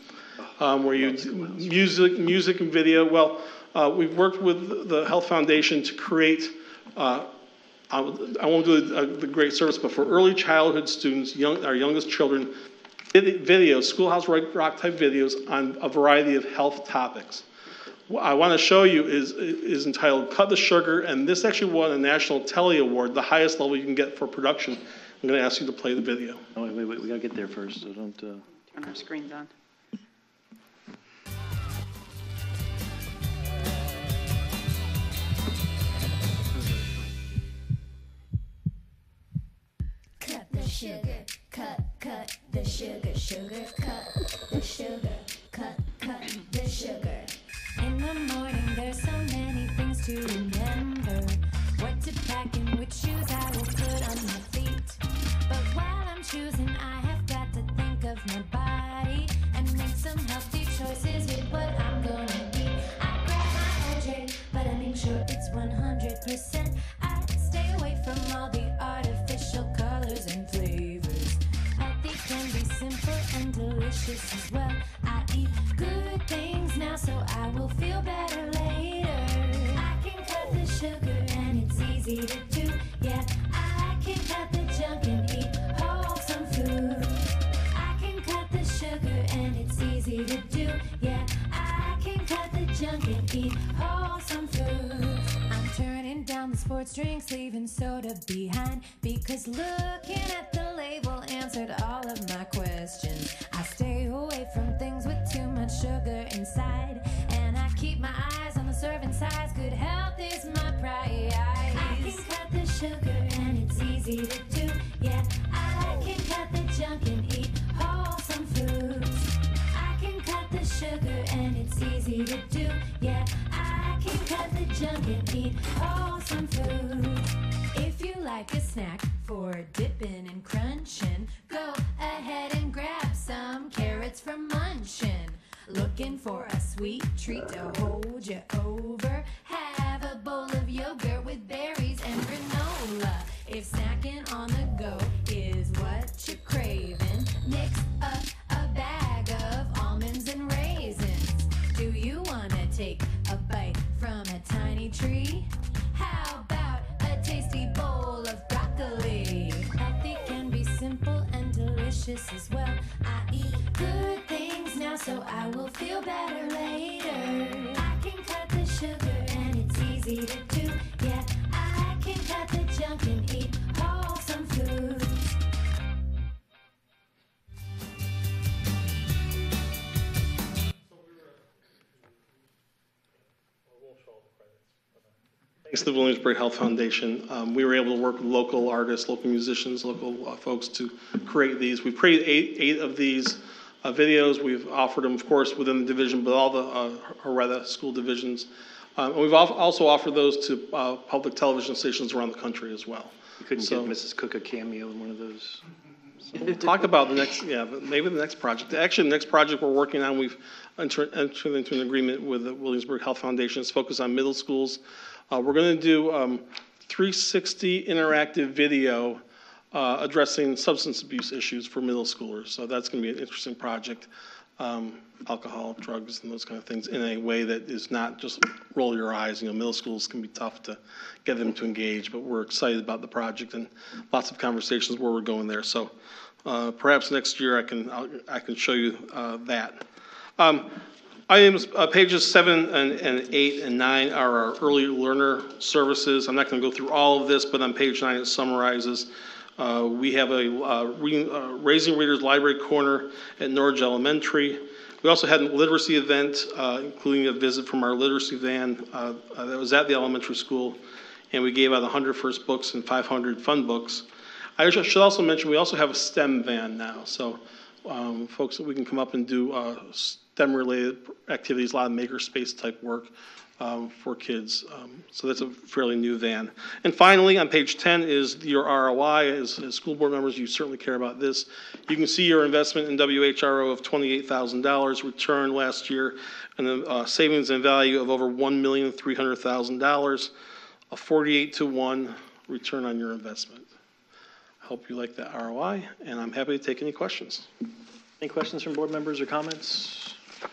um, where you music, music and video. Well, uh, we've worked with the Health Foundation to create uh, I won't do the, the great service, but for early childhood students, young, our youngest children, videos, Schoolhouse Rock type videos on a variety of health topics. What I want to show you is, is entitled Cut the Sugar, and this actually won a National Telly Award, the highest level you can get for production. I'm going to ask you to play the video. Oh, wait, wait, wait, we got to get there first, so don't... Uh... Turn our screens on. Sugar, cut, cut the sugar, sugar, cut the sugar, cut, cut the sugar. In the morning, there's so many things to remember. What to pack and which shoes I will put on my feet. But while I'm choosing, I have got to think of my body and make some healthy choices with what I'm gonna eat. I grab my O J, but I make sure it's one hundred percent. I stay away from all the artificial colors and flavors. Healthy can be simple and delicious as well. I eat good things now so I will feel better later. I can cut the sugar and it's easy to do. Yeah, I can cut the junk and eat wholesome food. I can cut the sugar and it's easy to do. Yeah, I can cut the junk and eat wholesome food. I'm turning down the sports drinks, leaving soda behind, because looking at the label answered all of my questions. I stay away from things with too much sugar inside, and I keep my eyes on the serving size. Good health is my prize. I can cut the sugar and it's easy to do. Yeah, I can cut the junk and eat wholesome foods. I can cut the sugar and it's easy to do. Yeah, I can cut the junk and eat wholesome foods. If you like a snack for dipping and crunching, go ahead and grab some carrots from Munchin'. Looking for a sweet treat to hold you over? Have a bowl of yogurt with berries and granola. If snacking delicious as well. I eat good things now so I will feel better later. I can cut the sugar and it's easy to do. Yeah, I can cut the junk and eat wholesome food. Thanks to the Williamsburg Health Foundation, um, we were able to work with local artists, local musicians, local uh, folks to create these. We've created eight, eight of these uh, videos. We've offered them, of course, within the division, but all the uh, Horetta school divisions. Um, and we've also offered those to uh, public television stations around the country as well. You couldn't So- get Missus Cook a cameo in one of those? We'll talk about the next, yeah, but maybe the next project. Actually, the next project we're working on, we've entered, entered into an agreement with the Williamsburg Health Foundation. It's focused on middle schools. Uh, we're going to do um, three sixty interactive video uh, addressing substance abuse issues for middle schoolers. So that's going to be an interesting project. Um, alcohol, drugs, and those kind of things in a way that is not just roll your eyes. You know, middle schools can be tough to get them to engage, but we're excited about the project and lots of conversations where we're going there. So uh, perhaps next year I can I'll, I can show you uh, that. Um, items uh, pages seven and, and eight and nine are our early learner services. I'm not going to go through all of this, but on page nine it summarizes. Uh, we have a uh, re, uh, Raising Readers Library Corner at Norwich Elementary. We also had a literacy event, uh, including a visit from our literacy van uh, uh, that was at the elementary school, and we gave out one hundred first books and five hundred fun books. I should also mention we also have a STEM van now, so um, folks that we can come up and do uh, STEM-related activities, a lot of makerspace type work um, for kids. Um, so that's a fairly new van. And finally, on page ten is your R O I. As, as school board members, you certainly care about this. You can see your investment in W H R O of twenty-eight thousand dollars return last year, and a uh, savings in value of over one million three hundred thousand dollars, a forty-eight to one return on your investment. I hope you like that R O I, and I'm happy to take any questions. Any questions from board members or comments?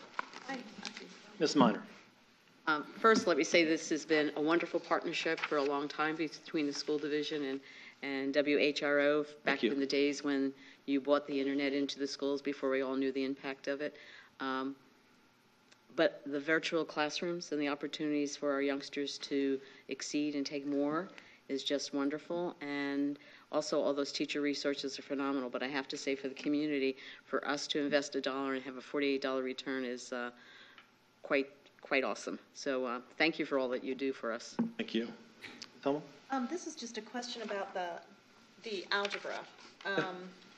Miz Minor. Um, First, let me say this has been a wonderful partnership for a long time between the school division and, and W H R O back in the days when you brought the internet into the schools before we all knew the impact of it. Um, but the virtual classrooms and the opportunities for our youngsters to exceed and take more is just wonderful. And also all those teacher resources are phenomenal. But I have to say, for the community, for us to invest a dollar and have a forty-eight dollar return is uh, quite quite awesome. So uh, thank you for all that you do for us. Thank you. Thelma? Um, this is just a question about the, the algebra. Um,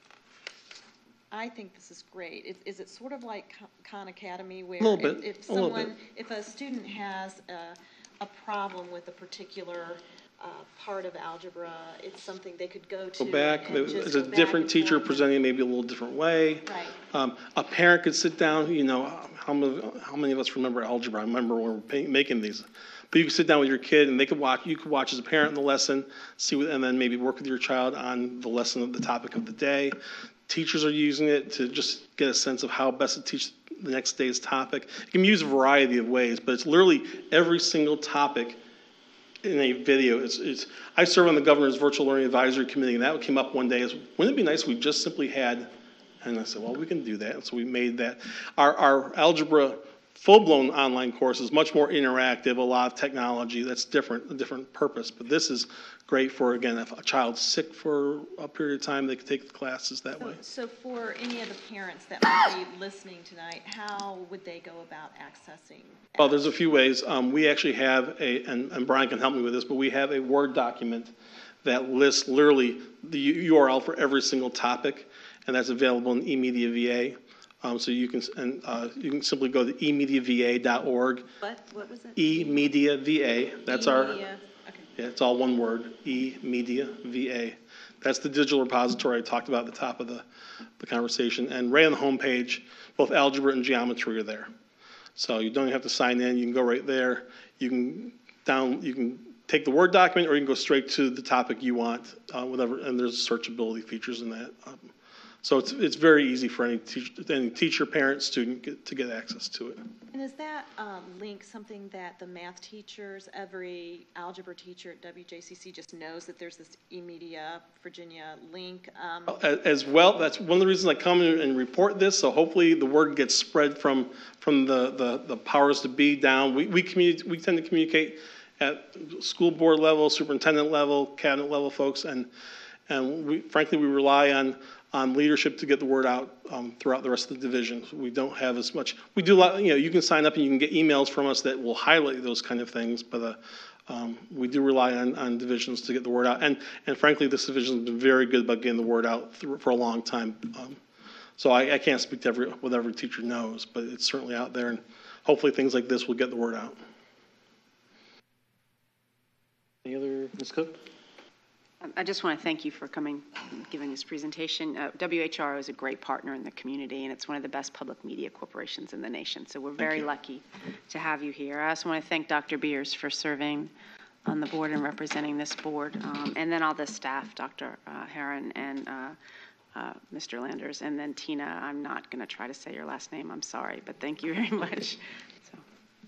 I think this is great. Is, is it sort of like Khan Academy where A little bit, if, if a little someone, bit. if a student has a, a problem with a particular uh, part of algebra, it's something they could go to Go back, and just there's a go back different and teacher forth. presenting maybe a little different way. Right. Um, a parent could sit down, you know, how many, how many of us remember algebra? I remember when we were pay, making these. But you could sit down with your kid and they could watch, you could watch as a parent in the lesson, see what, and then maybe work with your child on the lesson of the topic of the day. Teachers are using it to just get a sense of how best to teach the next day's topic. It can be used a variety of ways, but it's literally every single topic in a video. It's, it's, I serve on the governor's virtual learning advisory committee, and that came up one day is, wouldn't it be nice if we just simply had, and I said, well, we can do that. And so we made that. Our, our algebra full-blown online course is much more interactive, a lot of technology. That's different, a different purpose. But this is great for, again, if a child's sick for a period of time, they can take the classes that So, way. so for any of the parents that might be listening tonight, how would they go about accessing? Well, there's a few ways. Um, we actually have a, and, and Brian can help me with this, but we have a Word document that lists literally the U R L for every single topic, and that's available in eMedia V A. Um, so you can, and, uh, you can simply go to e media v a dot org. What, what was it? eMedia V A, that's our, E-media, okay. yeah, it's all one word, eMedia V A. That's the digital repository I talked about at the top of the, the conversation. And right on the homepage, both algebra and geometry are there. So you don't have to sign in. You can go right there. You can down. You can take the Word document, or you can go straight to the topic you want, uh, whatever, and there's searchability features in that. Um, so it's it's very easy for any teacher, any teacher, parent, student get, to get access to it. And is that um, link something that the math teachers, every algebra teacher at W J C C just knows that there's this eMedia Virginia link? Um, As well, that's one of the reasons I come in and report this. So hopefully the word gets spread from from the the, the powers to be down. We we communicate. We tend to communicate at school board level, superintendent level, cabinet level folks, and and we frankly we rely on on leadership to get the word out um, throughout the rest of the division. We don't have as much. We do a lot. You know, you can sign up and you can get emails from us that will highlight those kind of things, but. Uh, Um, we do rely on, on divisions to get the word out. And, and frankly, this division has been very good about getting the word out through, for a long time. Um, so I, I can't speak to every, what every teacher knows, but it's certainly out there. And hopefully things like this will get the word out. Any other, Miz Cook? I just want to thank you for coming and giving this presentation. Uh, W H R O is a great partner in the community, and it's one of the best public media corporations in the nation. So we're very lucky to have you here. I also want to thank Doctor Beers for serving on the board and representing this board, um, and then all the staff, Doctor Uh, Herron and uh, uh, Mister Landers, and then Tina. I'm not going to try to say your last name. I'm sorry, but thank you very much. So.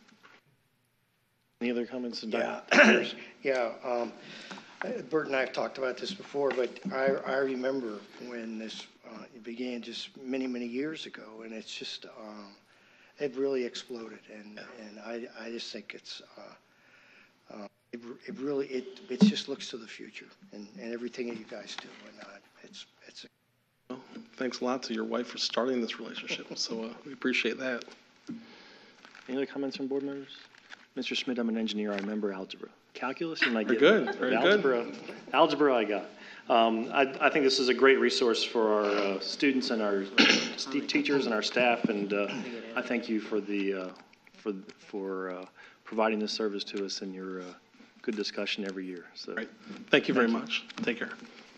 Any other comments? Yeah. yeah. Um, Bert and I have talked about this before, but I, I remember when this uh, began just many, many years ago, and it's just, um, it really exploded, and, and I, I just think it's, uh, uh, it, it really, it, it just looks to the future, and, and everything that you guys do, and uh, it's, it's. Well, thanks a lot to your wife for starting this relationship, so uh, we appreciate that. Any other comments from board members? Mister Schmidt, I'm an engineer, I remember algebra. Calculus, you might Very get good, it. very algebra, good. Algebra, I got. Um, I, I think this is a great resource for our uh, students and our uh, st- teachers and our staff, and uh, I thank you for the uh, for for uh, providing this service to us and your uh, good discussion every year. So, Great. Thank you very thank much. You. Take care.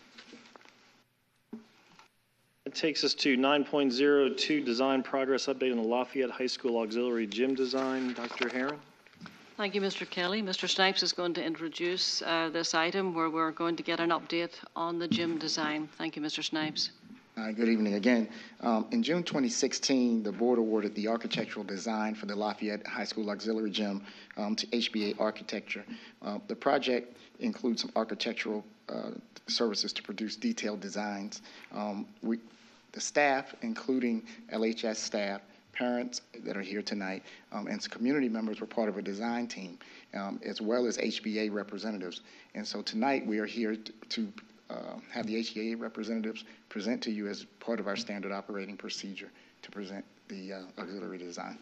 It takes us to nine point oh two, design progress update on the Lafayette High School auxiliary gym design. Doctor Herron. Thank you, Mister Kelly. Mister Snipes is going to introduce uh, this item where we're going to get an update on the gym design. Thank you, Mister Snipes. Uh, good evening again. Um, in June twenty sixteen, the board awarded the architectural design for the Lafayette High School auxiliary gym um, to H B A Architecture. Uh, the project includes some architectural uh, services to produce detailed designs. Um, we, the staff, including L H S staff, parents that are here tonight, um, and some community members were part of a design team, um, as well as H B A representatives. And so tonight we are here to, to uh, have the H B A representatives present to you as part of our standard operating procedure to present the uh, auxiliary design.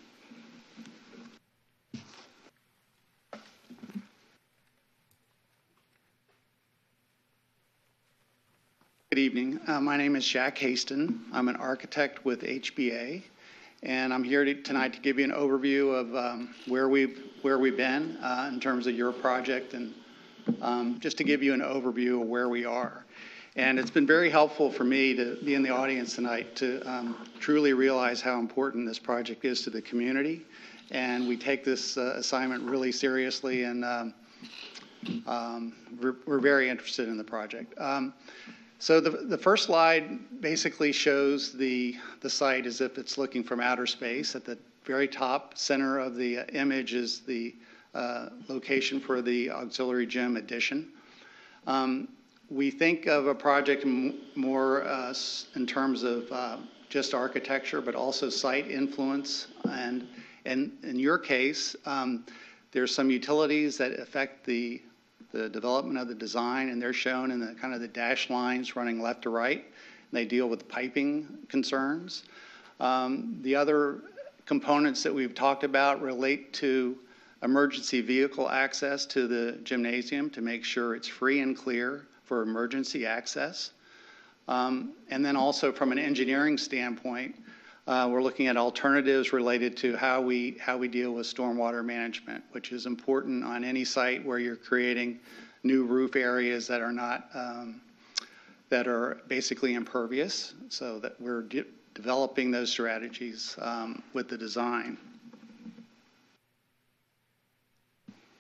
Good evening. Uh, my name is Jack Haston. I'm an architect with H B A. And I'm here to, tonight to give you an overview of um, where we've where we've been uh, in terms of your project, and um, just to give you an overview of where we are. And it's been very helpful for me to be in the audience tonight to um, truly realize how important this project is to the community. And we take this uh, assignment really seriously, and um, um, we're, we're very interested in the project. Um, So the, the first slide basically shows the, the site as if it's looking from outer space. At the very top center of the image is the uh, location for the auxiliary gym addition. Um, we think of a project m- more uh, in terms of uh, just architecture, but also site influence. And, and in your case, um, there's some utilities that affect the the development of the design, and they're shown in the kind of the dashed lines running left to right. And they deal with piping concerns. Um, the other components that we've talked about relate to emergency vehicle access to the gymnasium to make sure it's free and clear for emergency access. Um, and then also from an engineering standpoint, Uh, we're looking at alternatives related to how we how we deal with stormwater management, which is important on any site where you're creating new roof areas that are not um, that are basically impervious. So that we're de- developing those strategies um, with the design.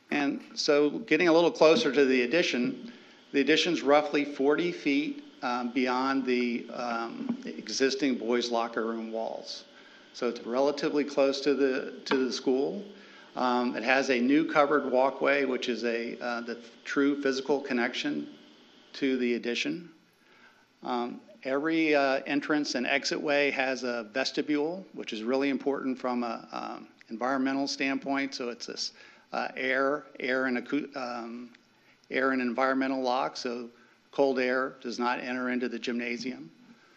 And so getting a little closer to the addition, the addition's roughly forty feet um, beyond the um, existing boys' locker room walls. So it's relatively close to the, to the school. Um, it has a new covered walkway, which is a, uh, the true physical connection to the addition. Um, every uh, entrance and exit way has a vestibule, which is really important from a um, environmental standpoint. So it's this uh, air, air and acu- um, air and environmental lock. So cold air does not enter into the gymnasium.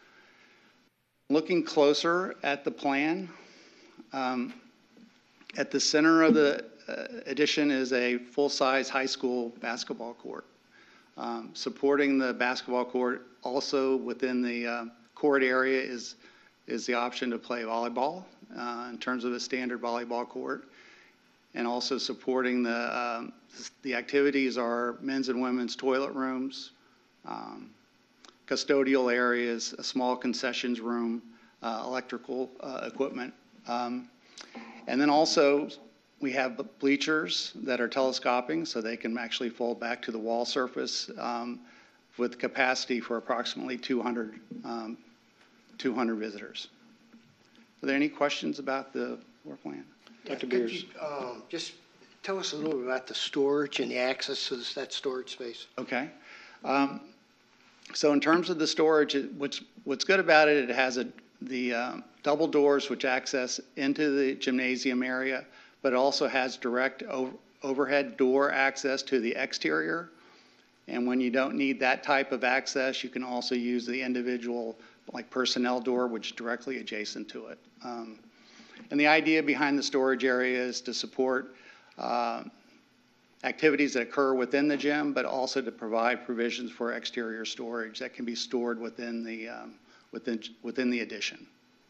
Looking closer at the plan, um, at the center of the uh, addition is a full-size high school basketball court. Um, supporting the basketball court, also within the uh, court area is, is the option to play volleyball uh, in terms of a standard volleyball court. And also supporting the, um, the activities are men's and women's toilet rooms, um, custodial areas, a small concessions room, uh, electrical uh, equipment. Um, and then also we have bleachers that are telescoping, so they can actually fold back to the wall surface um, with capacity for approximately two hundred, um, two hundred visitors. Are there any questions about the floor plan? Doctor Beers. Um, just tell us a little bit about the storage and the access to this, that storage space. Okay. Um, so in terms of the storage, it, what's, what's good about it, it has a, the um, double doors which access into the gymnasium area, but it also has direct over, overhead door access to the exterior. And when you don't need that type of access, you can also use the individual like personnel door, which is directly adjacent to it. Um, and the idea behind the storage area is to support uh, activities that occur within the gym, but also to provide provisions for exterior storage that can be stored within the, um, within, within the addition.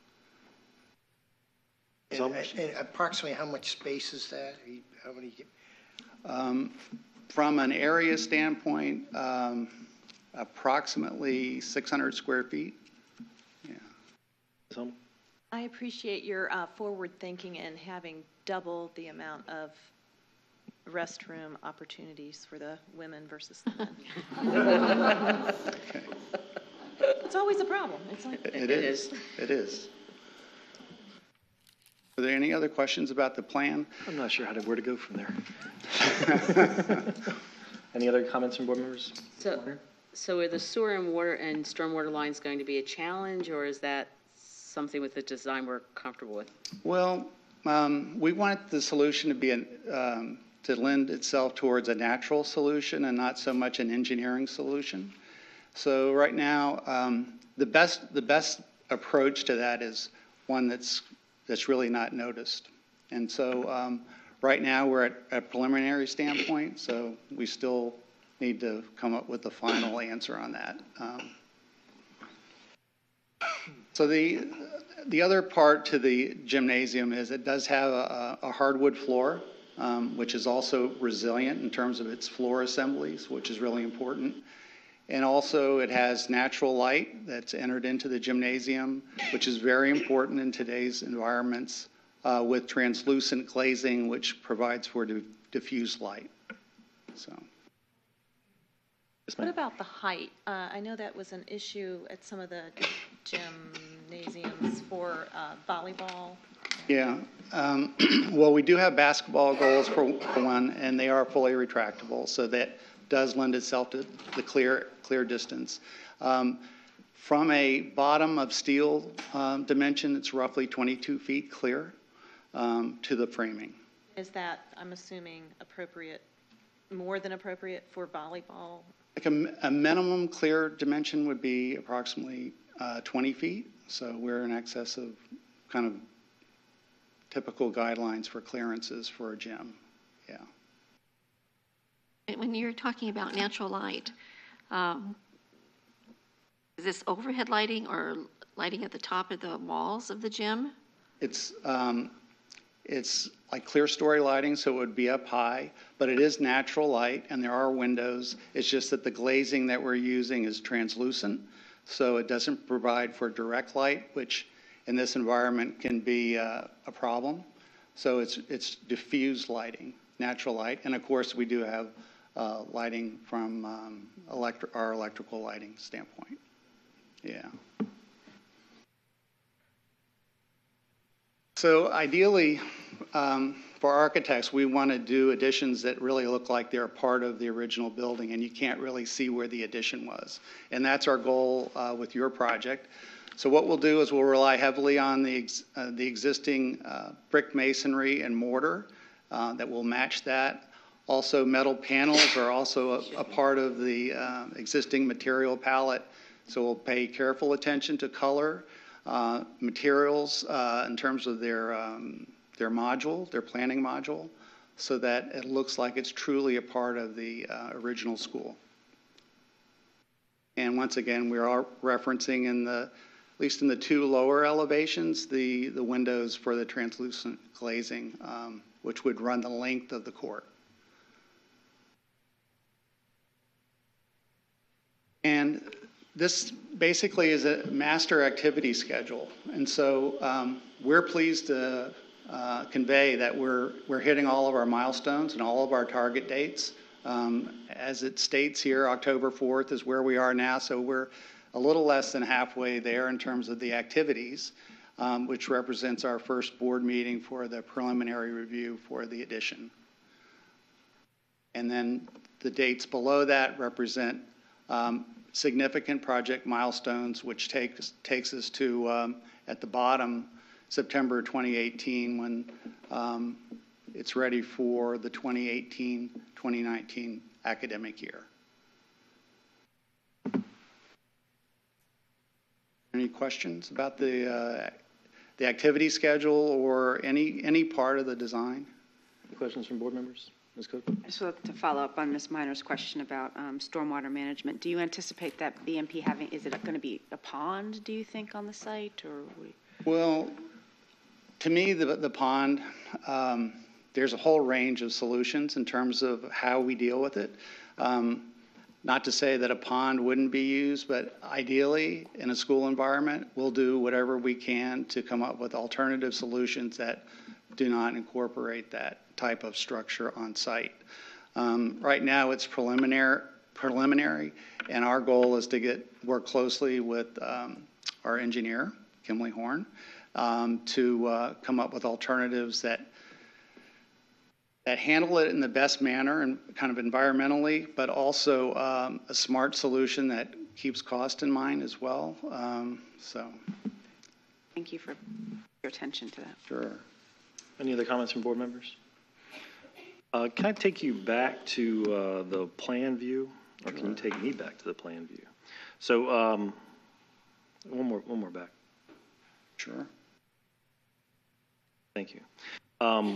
And, and approximately how much space is that? How many? Um, from an area standpoint, um, approximately six hundred square feet. Yeah. Some. I appreciate your uh, forward thinking and having double the amount of restroom opportunities for the women versus the men. Okay. It's always a problem. It's like It, it is. It is. Are there any other questions about the plan? I'm not sure how to, where to go from there. Any other comments from board members? So, so are the sewer and water and stormwater lines going to be a challenge, or is that something with the design we're comfortable with? Well, um, we want the solution to be an, um, to lend itself towards a natural solution and not so much an engineering solution. So right now, um, the best the best approach to that is one that's that's really not noticed. And so um, right now we're at a preliminary standpoint, so we still need to come up with the final answer on that. Um, so the the other part to the gymnasium is it does have a, a hardwood floor, um, which is also resilient in terms of its floor assemblies, which is really important. And also it has natural light that's entered into the gymnasium, which is very important in today's environments, uh, with translucent glazing, which provides for di- diffuse light. So. What about the height? Uh, I know that was an issue at some of the gymnasiums for uh, volleyball. Yeah. Um, well, we do have basketball goals for, for one, and they are fully retractable, so that does lend itself to the clear clear distance. Um, from a bottom of steel um, dimension, it's roughly twenty-two feet clear um, to the framing. Is that, I'm assuming, appropriate, more than appropriate for volleyball? Like a, a minimum clear dimension would be approximately uh, twenty feet, so we're in excess of kind of typical guidelines for clearances for a gym. Yeah. When you're talking about natural light, um, is this overhead lighting or lighting at the top of the walls of the gym? It's um, it's like clear story lighting, so it would be up high, but it is natural light, and there are windows. It's just that the glazing that we're using is translucent, so it doesn't provide for direct light, which in this environment can be uh, a problem. So it's it's diffused lighting. natural light. And of course, we do have uh, lighting from um, electri- our electrical lighting standpoint. Yeah. So ideally, um, for architects, we want to do additions that really look like they're part of the original building, and you can't really see where the addition was. And that's our goal uh, with your project. So what we'll do is we'll rely heavily on the, ex uh, the existing uh, brick masonry and mortar uh, that will match that. Also, metal panels are also a, a part of the uh, existing material palette. So we'll pay careful attention to color, uh, materials uh, in terms of their, um, their module, their planning module, so that it looks like it's truly a part of the uh, original school. And once again, we are referencing in the, at least in the two lower elevations, the, the windows for the translucent glazing, um, which would run the length of the court. And this basically is a master activity schedule. And so um, we're pleased to uh, convey that we're, we're hitting all of our milestones and all of our target dates. Um, as it states here, October fourth is where we are now, so we're a little less than halfway there in terms of the activities, um, which represents our first board meeting for the preliminary review for the addition. And then the dates below that represent um, significant project milestones, which takes, takes us to, um, at the bottom, September twenty eighteen, when um, it's ready for the twenty eighteen twenty nineteen academic year. Any questions about the, uh, the activity schedule or any, any part of the design? Any questions from board members? Miz Cook? So to follow up on Miz Minor's question about um, stormwater management, do you anticipate that B M P having, is it going to be a pond, do you think, on the site? Or we... Well, to me, the, the pond, um, there's a whole range of solutions in terms of how we deal with it. Um, not to say that a pond wouldn't be used, but ideally in a school environment, we'll do whatever we can to come up with alternative solutions that do not incorporate that type of structure on site. Um, right now it's preliminary, preliminary, and our goal is to get work closely with um, our engineer, Kimley Horn, um, to uh, come up with alternatives that that handle it in the best manner and kind of environmentally, but also um, a smart solution that keeps cost in mind as well. Um, so, thank you for your attention to that. Sure. Any other comments from board members? Uh, can I take you back to uh, the plan view, or can you take me back to the plan view? So, um, one more, one more back. Sure. Thank you. Um,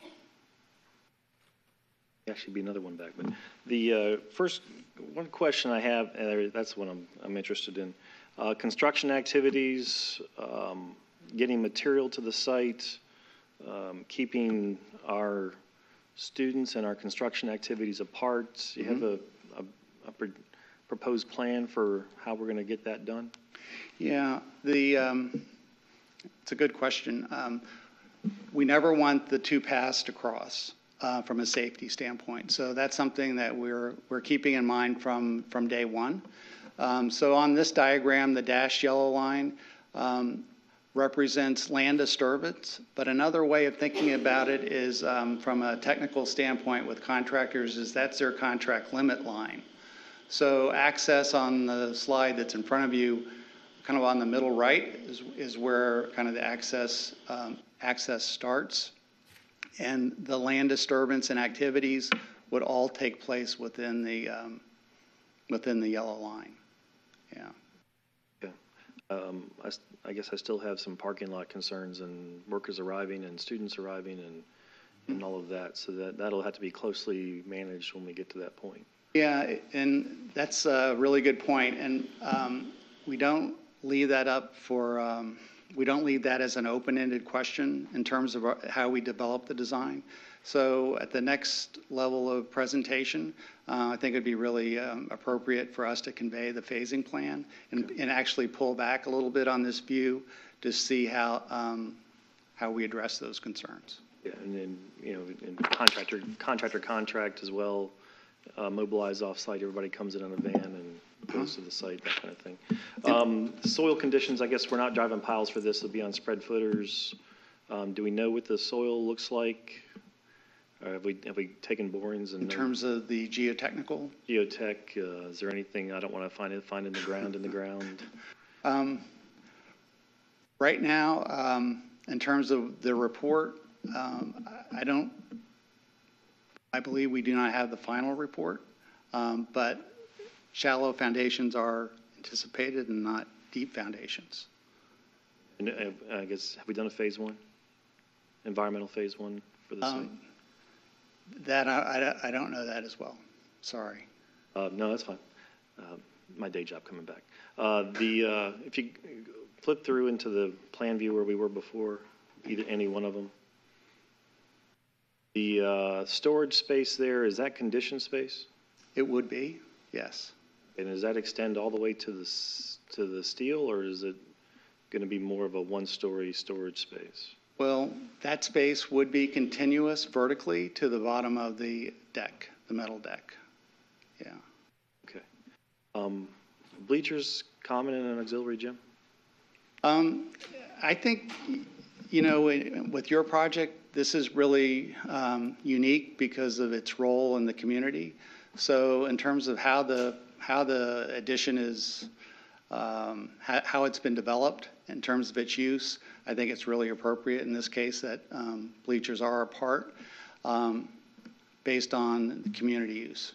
actually, be another one back, but the uh, first one question I have, uh, that's what I'm I'm interested in. Uh, construction activities, um, getting material to the site, um, keeping our students and our construction activities apart. Do you Mm-hmm. have a, a, a pr proposed plan for how we're going to get that done? Yeah, the um, it's a good question. Um, we never want the two paths to cross uh, from a safety standpoint. So that's something that we're we're keeping in mind from from day one. Um, so on this diagram, the dashed yellow line um, represents land disturbance, but another way of thinking about it is um, from a technical standpoint with contractors is that's their contract limit line. So access on the slide that's in front of you, kind of on the middle right, is, is where kind of the access, um, access starts. And the land disturbance and activities would all take place within the, um, within the yellow line. Yeah. Okay. Um, I, I guess I still have some parking lot concerns and workers arriving and students arriving and, and all of that. So that, that'll have to be closely managed when we get to that point. Yeah, and that's a really good point. And um, we don't leave that up for, um, we don't leave that as an open-ended question in terms of how we develop the design. So at the next level of presentation, uh, I think it'd be really um, appropriate for us to convey the phasing plan and, and actually pull back a little bit on this view to see how, um, how we address those concerns. Yeah, and then, you know, and contractor, contractor contract as well, uh, mobilize off-site, everybody comes in on a van and goes to the site, that kind of thing. Um, soil conditions, I guess we're not driving piles for this, it'll be on spread footers. Um, do we know what the soil looks like? Or have we, have we taken borings? And In terms of the geotechnical? Geotech, uh, is there anything, I don't want to find it, find in the ground, in the ground? Um, right now, um, in terms of the report, um, I I don't, I believe we do not have the final report, um, but shallow foundations are anticipated and not deep foundations. And uh, I guess, have we done a phase one? Environmental phase one for the site? Um, that, I, I, I don't know that as well. Sorry. Uh, no, that's fine. Uh, my day job coming back. Uh, the, uh, if you flip through into the plan view where we were before, either, any one of them. The uh, storage space there, is that conditioned space? It would be, yes. And does that extend all the way to the, s- to the steel, or is it going to be more of a one-story storage space? Well, that space would be continuous vertically to the bottom of the deck, the metal deck. Yeah. Okay. Um, bleachers common in an auxiliary gym? Um, I think, you know, with your project, this is really um, unique because of its role in the community. So in terms of how the how the addition is, um, how, how it's been developed in terms of its use, I think it's really appropriate in this case that um, bleachers are a part um, based on the community use.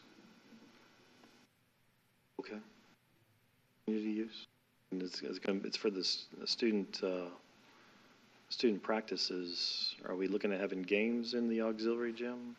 Okay. Community use? And it's, it's, gonna, it's for the s- the student, uh, student practices. Are we looking at having games in the auxiliary gym?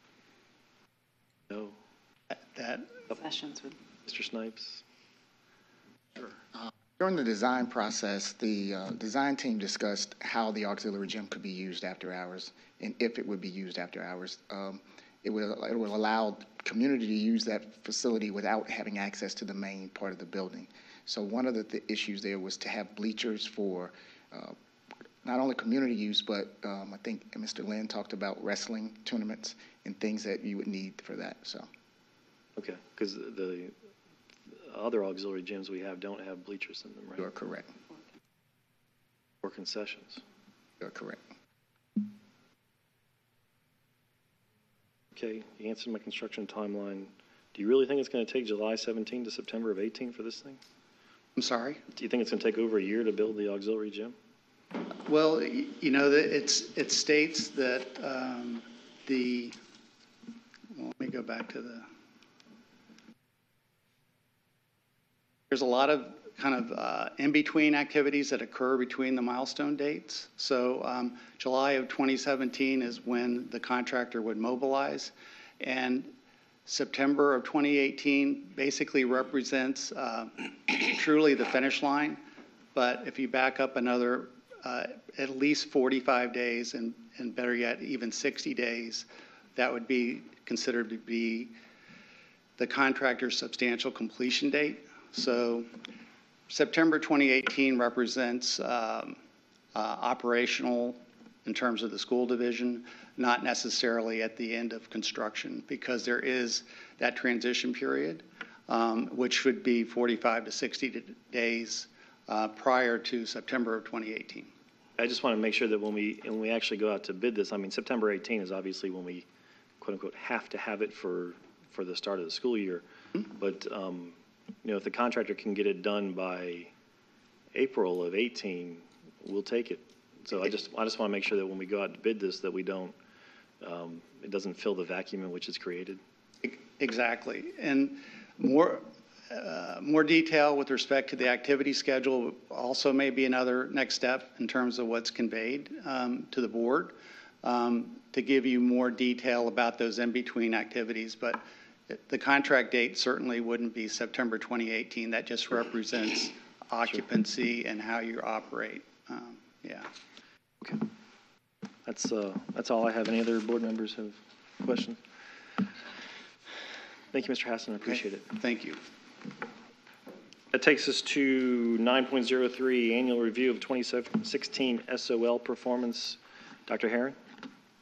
No. That Sessions with Mister Snipes? Sure. Uh, During the design process, the uh, design team discussed how the auxiliary gym could be used after hours and if it would be used after hours. Um, it will it will allow community to use that facility without having access to the main part of the building. So one of the th- issues there was to have bleachers for uh, not only community use, but um, I think Mister Lynn talked about wrestling tournaments and things that you would need for that. So. Okay, because the other auxiliary gyms we have don't have bleachers in them, right? You are correct. Or concessions. You are correct. Okay, you answered my construction timeline. Do you really think it's going to take July seventeenth to September of eighteen for this thing? I'm sorry? Do you think it's going to take over a year to build the auxiliary gym? Well, y- you know, the- it's, it states that um, the, well, let me go back to the, there's a lot of kind of uh, in-between activities that occur between the milestone dates. So um, July of twenty seventeen is when the contractor would mobilize, and September of twenty eighteen basically represents uh, truly the finish line. But if you back up another uh, at least forty-five days, and, and better yet, even sixty days, that would be considered to be the contractor's substantial completion date. So September twenty eighteen represents um, uh, operational in terms of the school division, not necessarily at the end of construction, because there is that transition period, um, which would be forty-five to sixty days uh, prior to September of twenty eighteen. I just want to make sure that when we, when we actually go out to bid this, I mean, September eighteenth is obviously when we, quote unquote, have to have it for, for the start of the school year. But, um, you know, if the contractor can get it done by April of eighteen, we'll take it. So I just, I just want to make sure that when we go out to bid this, that we don't, um, it doesn't fill the vacuum in which it's created. Exactly. And more, uh, more detail with respect to the activity schedule also may be another next step in terms of what's conveyed um, to the board, um, to give you more detail about those in-between activities. But the contract date certainly wouldn't be September twenty eighteen. That just represents occupancy and how you operate. Um, yeah. Okay. That's, uh, that's all I have. Any other board members have questions? Thank you, Mister Hassan. I appreciate it. Thank you. That takes us to nine point oh three, annual review of twenty sixteen S O L performance. Doctor Herron?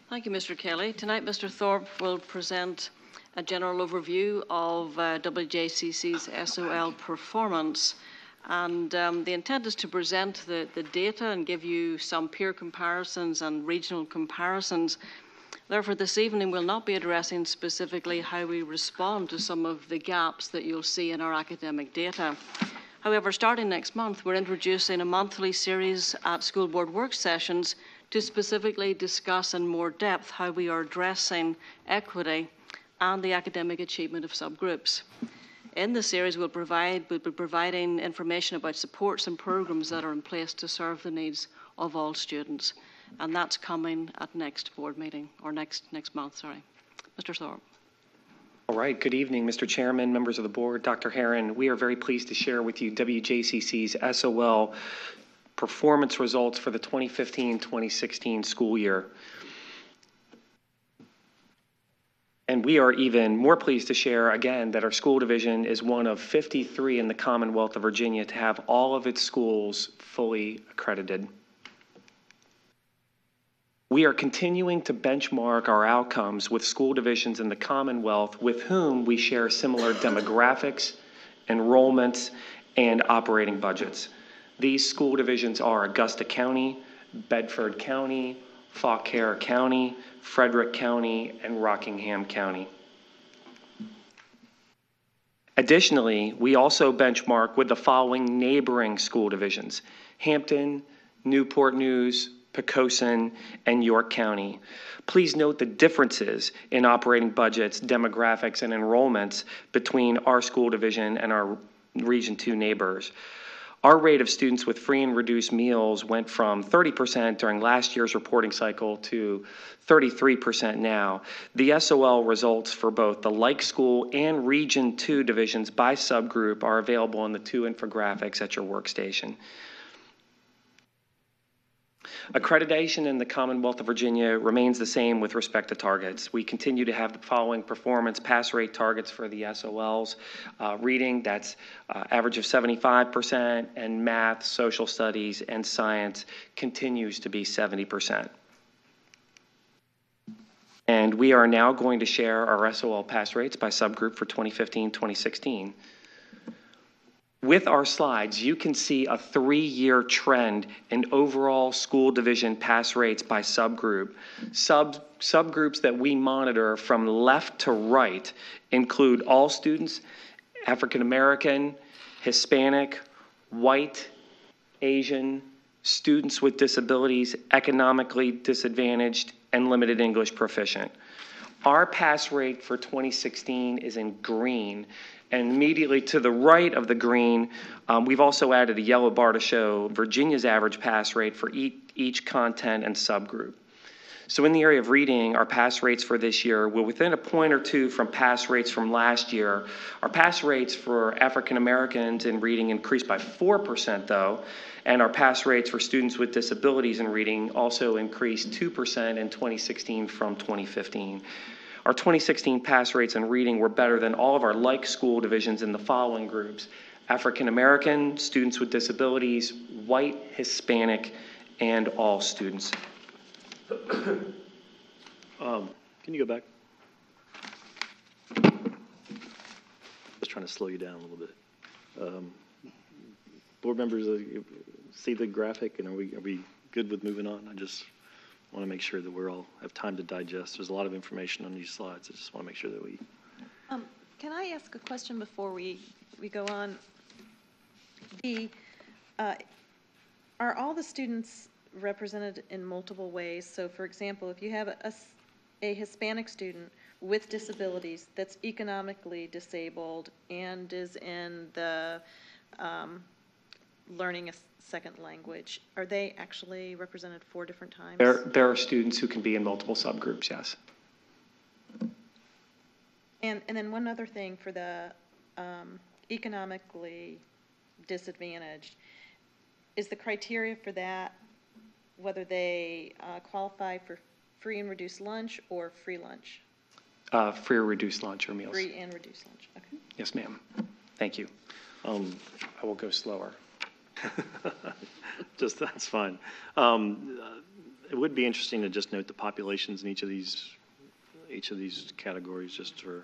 Thank you, Mister Kelly. Tonight, Mister Thorpe will present a general overview of uh, W J C C's S O L performance. And um, the intent is to present the, the data and give you some peer comparisons and regional comparisons. Therefore, this evening we'll not be addressing specifically how we respond to some of the gaps that you'll see in our academic data. However, starting next month, we're introducing a monthly series at school board work sessions to specifically discuss in more depth how we are addressing equity and the academic achievement of subgroups. In the series, we'll, provide, we'll be providing information about supports and programs that are in place to serve the needs of all students. And that's coming at next board meeting, or next, next month, sorry. Mister Thorpe. All right, good evening, Mister Chairman, members of the board, Doctor Herron. We are very pleased to share with you W J C C's S O L performance results for the twenty fifteen twenty sixteen school year. And we are even more pleased to share, again, that our school division is one of fifty-three in the Commonwealth of Virginia to have all of its schools fully accredited. We are continuing to benchmark our outcomes with school divisions in the Commonwealth with whom we share similar demographics, enrollments, and operating budgets. These school divisions are Augusta County, Bedford County, Fauquier County, Frederick County, and Rockingham County. Additionally, we also benchmark with the following neighboring school divisions: Hampton, Newport News, Poquoson, and York County. Please note the differences in operating budgets, demographics, and enrollments between our school division and our Region two neighbors. Our rate of students with free and reduced meals went from thirty percent during last year's reporting cycle to thirty-three percent now. The S O L results for both the like school and Region two divisions by subgroup are available in the two infographics at your workstation. Accreditation in the Commonwealth of Virginia remains the same with respect to targets. We continue to have the following performance pass rate targets for the S O Ls. Uh, reading, that's uh, average of seventy-five percent, and math, social studies, and science continues to be seventy percent. And we are now going to share our S O L pass rates by subgroup for twenty fifteen twenty sixteen. With our slides, you can see a three-year trend in overall school division pass rates by subgroup. Sub, subgroups that we monitor from left to right include all students, African American, Hispanic, white, Asian, students with disabilities, economically disadvantaged, and limited English proficient. Our pass rate for twenty sixteen is in green. And immediately to the right of the green, um, we've also added a yellow bar to show Virginia's average pass rate for each, each content and subgroup. So in the area of reading, our pass rates for this year were within a point or two from pass rates from last year. Our pass rates for African Americans in reading increased by four percent though, and our pass rates for students with disabilities in reading also increased two percent in twenty sixteen from twenty fifteen. Our twenty sixteen pass rates in reading were better than all of our like school divisions in the following groups: African American, students with disabilities, white, Hispanic, and all students. um, can you go back? Just trying to slow you down a little bit. Um, board members, uh, see the graphic, and are we, are we good with moving on? I just want to make sure that we're all have time to digest. There's a lot of information on these slides. I just want to make sure that we... Um, can I ask a question before we, we go on? The, uh, are all the students represented in multiple ways? So, for example, if you have a, a Hispanic student with disabilities that's economically disabled and is in the um, learning a second language, are they actually represented four different times? There, there are students who can be in multiple subgroups, yes. And, and then one other thing for the um, economically disadvantaged, is the criteria for that whether they uh, qualify for free and reduced lunch or free lunch? Uh, free or reduced lunch or meals. Free and reduced lunch, okay. Yes, ma'am. Thank you. Um, I will go slower. Just, that's fine. Um, it would be interesting to just note the populations in each of these, each of these categories, just for.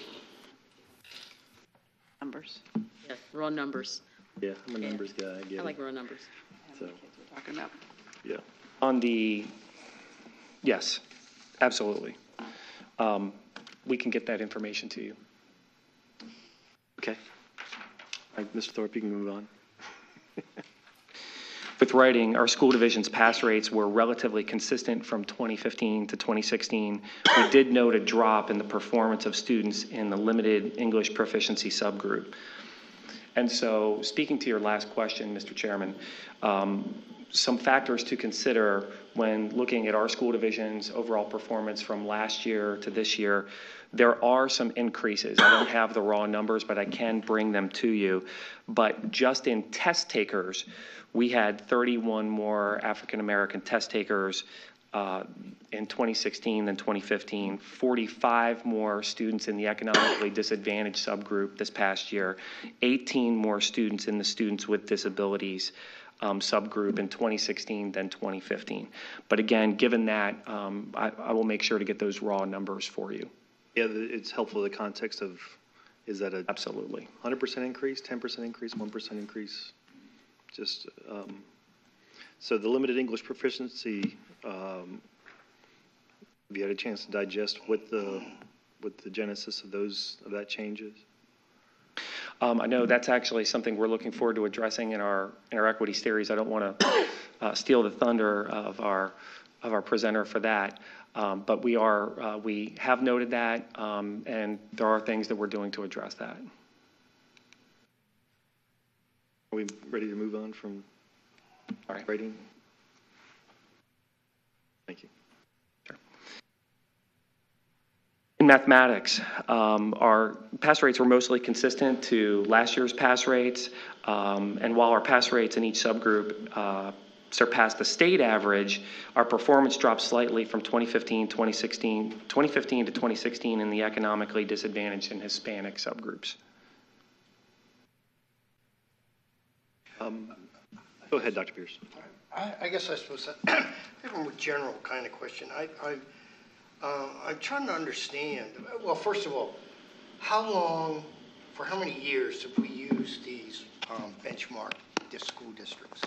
Numbers. Yeah, raw numbers. Yeah, I'm a Yeah. numbers guy. I get I it. like raw numbers. So, Talking about. yeah. On the, yes, absolutely. Um, we can get that information to you. Okay. All right, Mister Thorpe, you can move on. With writing, our school division's pass rates were relatively consistent from twenty fifteen to twenty sixteen. We did note a drop in the performance of students in the limited English proficiency subgroup. And so, speaking to your last question, Mister Chairman, um, some factors to consider when looking at our school division's overall performance from last year to this year. There are some increases. I don't have the raw numbers, but I can bring them to you. But just in test takers, we had thirty-one more African American test takers uh, in twenty sixteen than twenty fifteen, forty-five more students in the economically disadvantaged subgroup this past year, eighteen more students in the students with disabilities um, subgroup in twenty sixteen than twenty fifteen. But again, given that, um, I, I will make sure to get those raw numbers for you. Yeah, the- it's helpful in the context of, is that a Absolutely. one hundred percent increase, ten percent increase, one percent increase? Just, um, so the limited English proficiency, um, have you had a chance to digest what the, what the genesis of those, of that change is? Um, I know that's actually something we're looking forward to addressing in our in our equity series. I don't want to uh, steal the thunder of our of our presenter for that, um, but we are uh, we have noted that, um, and there are things that we're doing to address that. Are we ready to move on from All right. rating? Thank you. In mathematics, um, our pass rates were mostly consistent to last year's pass rates, um, and while our pass rates in each subgroup uh, surpassed the state average, our performance dropped slightly from twenty fifteen, twenty sixteen, twenty fifteen to twenty sixteen in the economically disadvantaged and Hispanic subgroups. Um, go ahead, Doctor Pierce. I, I guess I suppose that, I have a more general kind of question. I, I, uh, I'm trying to understand, well, first of all, how long, for how many years have we used these um, benchmark dis- school districts?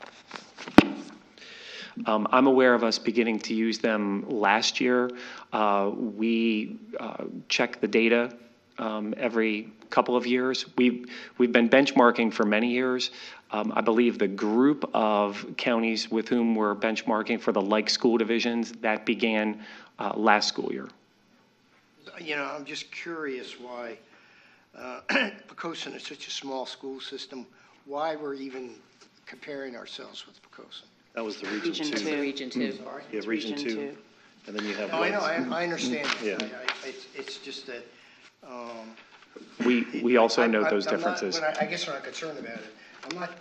Um, I'm aware of us beginning to use them last year. Uh, we uh, check the data um, every couple of years. We've, we've been benchmarking for many years. Um, I believe the group of counties with whom we're benchmarking for the like school divisions, that began uh, last school year. You know, I'm just curious why uh, Poquoson is such a small school system, why we're even comparing ourselves with Poquoson. That was the region, Region two. two. Region two. Sorry? Yeah, region, Region two. two. And then you have. No, I know, I, West. I understand. Yeah. I, I, it's, it's just that, um. We, we also I- note I- those I'm not- differences. when I, I guess I'm not concerned about it. I'm not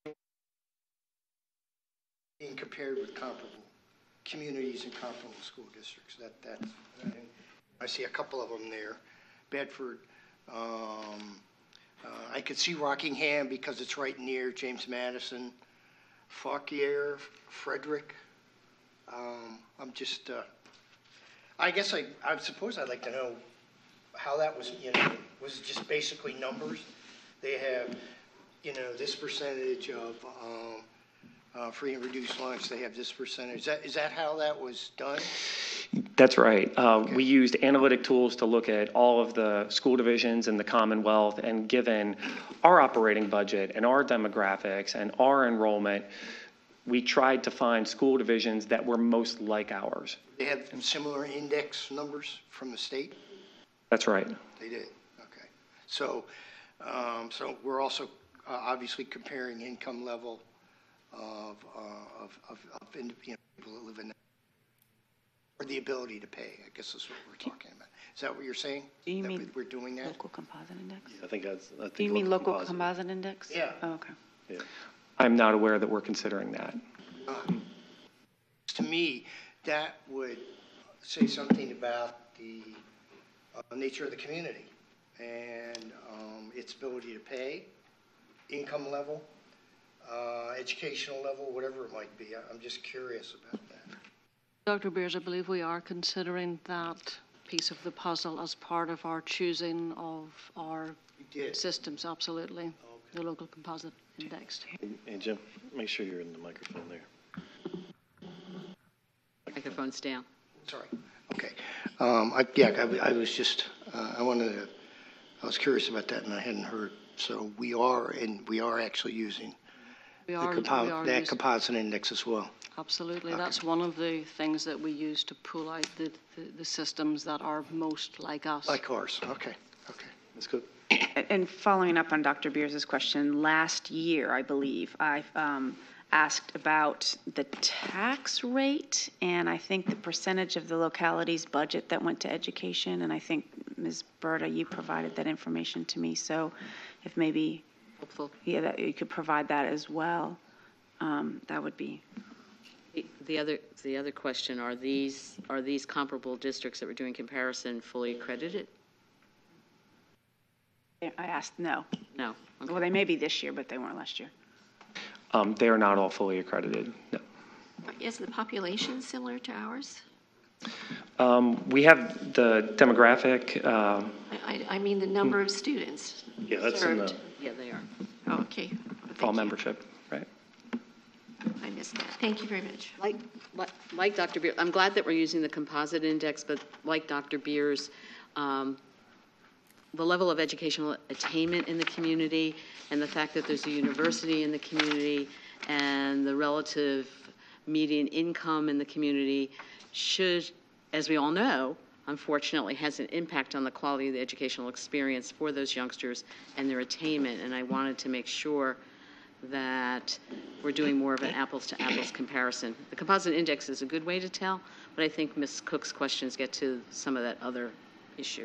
being compared with comparable communities and comparable school districts. That, that's, I see a couple of them there. Bedford, um, uh, I could see Rockingham because it's right near James Madison. Fauquier, Frederick. Um, I'm just, uh, I guess I, I suppose I'd like to know how that was, you know, was it just basically numbers? They have, you know, this percentage of um, uh, free and reduced lunch, they have this percentage. Is that, is that how that was done? That's right. Uh, We used analytic tools to look at all of the school divisions in the Commonwealth, and given our operating budget and our demographics and our enrollment, we tried to find school divisions that were most like ours. They have similar index numbers from the state? That's right. They did, okay. So, um, so we're also uh, obviously comparing income level of, uh, of, of, of in- you know, people that live in, or the ability to pay, I guess is what we're talking about. Is that what you're saying? Do you That mean we- We're doing that? Local composite index? I think that's, I think. Do you mean local composite. composite index? Yeah. Oh, okay. Yeah. I'm not aware that we're considering that. Uh, To me, that would say something about the uh, nature of the community and um, its ability to pay, income level, uh, educational level, whatever it might be. I- I'm just curious about that. Doctor Beers, I believe we are considering that piece of the puzzle as part of our choosing of our systems, absolutely. Okay. The local composite index. And, and Jim, make sure you're in the microphone there. Microphone's down. Sorry. Okay. Um, I, yeah, I, I was just, uh, I wanted to, I was curious about that and I hadn't heard. So we are, and we are actually using We the are, compo- we are that using, composite index as well. Absolutely. Okay. That's one of the things that we use to pull out the, the, the systems that are most like us. Like ours. Okay. Okay. That's good. And following up on Doctor Beers' question, last year, I believe, I um, asked about the tax rate, and I think the percentage of the locality's budget that went to education, and I think, Miz Berta, you provided that information to me, so if maybe, helpful. Yeah, that you could provide that as well, um, that would be. The- The other, the other question, are these, are these comparable districts that we're doing comparison fully accredited? I asked no. No. Okay. Well, they may be this year, but they weren't last year. Um, They are not all fully accredited, no. Is the population similar to ours? Um, We have the demographic, um, I, I mean the number of students Yeah, that's in the, served. Yeah, they are. Oh, okay. fall membership, right? I missed that. Thank you very much. Like, like, like Doctor Beers, I'm glad that we're using the composite index, but like Doctor Beers, um, the level of educational attainment in the community and the fact that there's a university in the community and the relative median income in the community should, as we all know, unfortunately has an impact on the quality of the educational experience for those youngsters and their attainment. And I wanted to make sure that we're doing more of an apples to apples comparison. The composite index is a good way to tell, but I think Miz Cook's questions get to some of that other issue.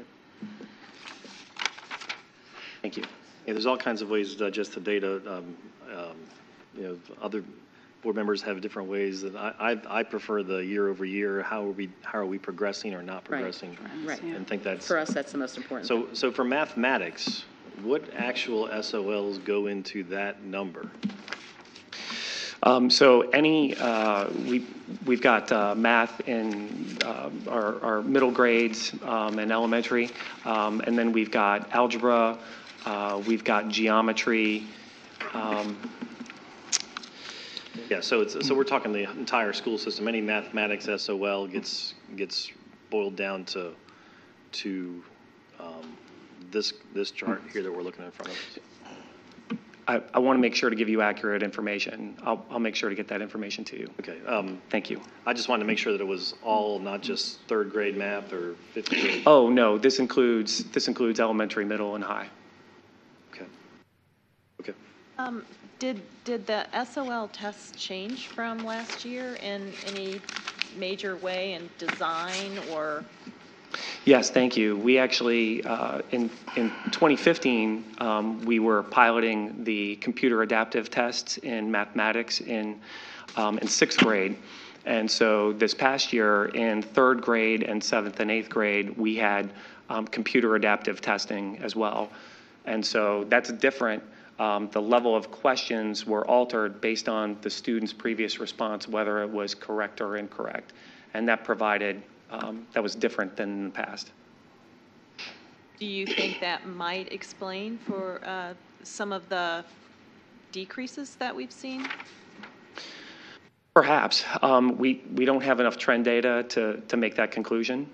Thank you. yeah, there's all kinds of ways to digest the data. Um, um, you know, other board members have different ways. That I, I, I prefer the year over year. How are we, how are we progressing or not progressing? Right. And think that's For us, that's the most important. so. So for mathematics, what actual S O Ls go into that number? Um, So any, uh, we, we've got uh, math in uh, our, our middle grades um, and elementary, um, and then we've got algebra, uh, we've got geometry. um, Yeah, so it's, so we're talking the entire school system. Any mathematics S O L gets, gets boiled down to, to um, this, this chart here that we're looking in front of us. I, I want to make sure to give you accurate information. I'll, I'll make sure to get that information to you. Okay. Um, Thank you. I just wanted to make sure that it was all, not just third grade math or fifth grade. Oh, no, this includes, this includes elementary, middle, and high. Okay. Okay. Um, Did, did the S O L tests change from last year in any major way in design or? Yes, thank you. We actually, uh, in, in twenty fifteen, um, we were piloting the computer adaptive tests in mathematics in, um, in sixth grade. And so this past year in third grade and seventh and eighth grade, we had um, computer adaptive testing as well. And so that's different. Um, the level of questions were altered based on the student's previous response, whether it was correct or incorrect. And that provided, um, that was different than in the past. Do you think that might explain for uh, some of the decreases that we've seen? Perhaps. Um, we, we don't have enough trend data to, to make that conclusion.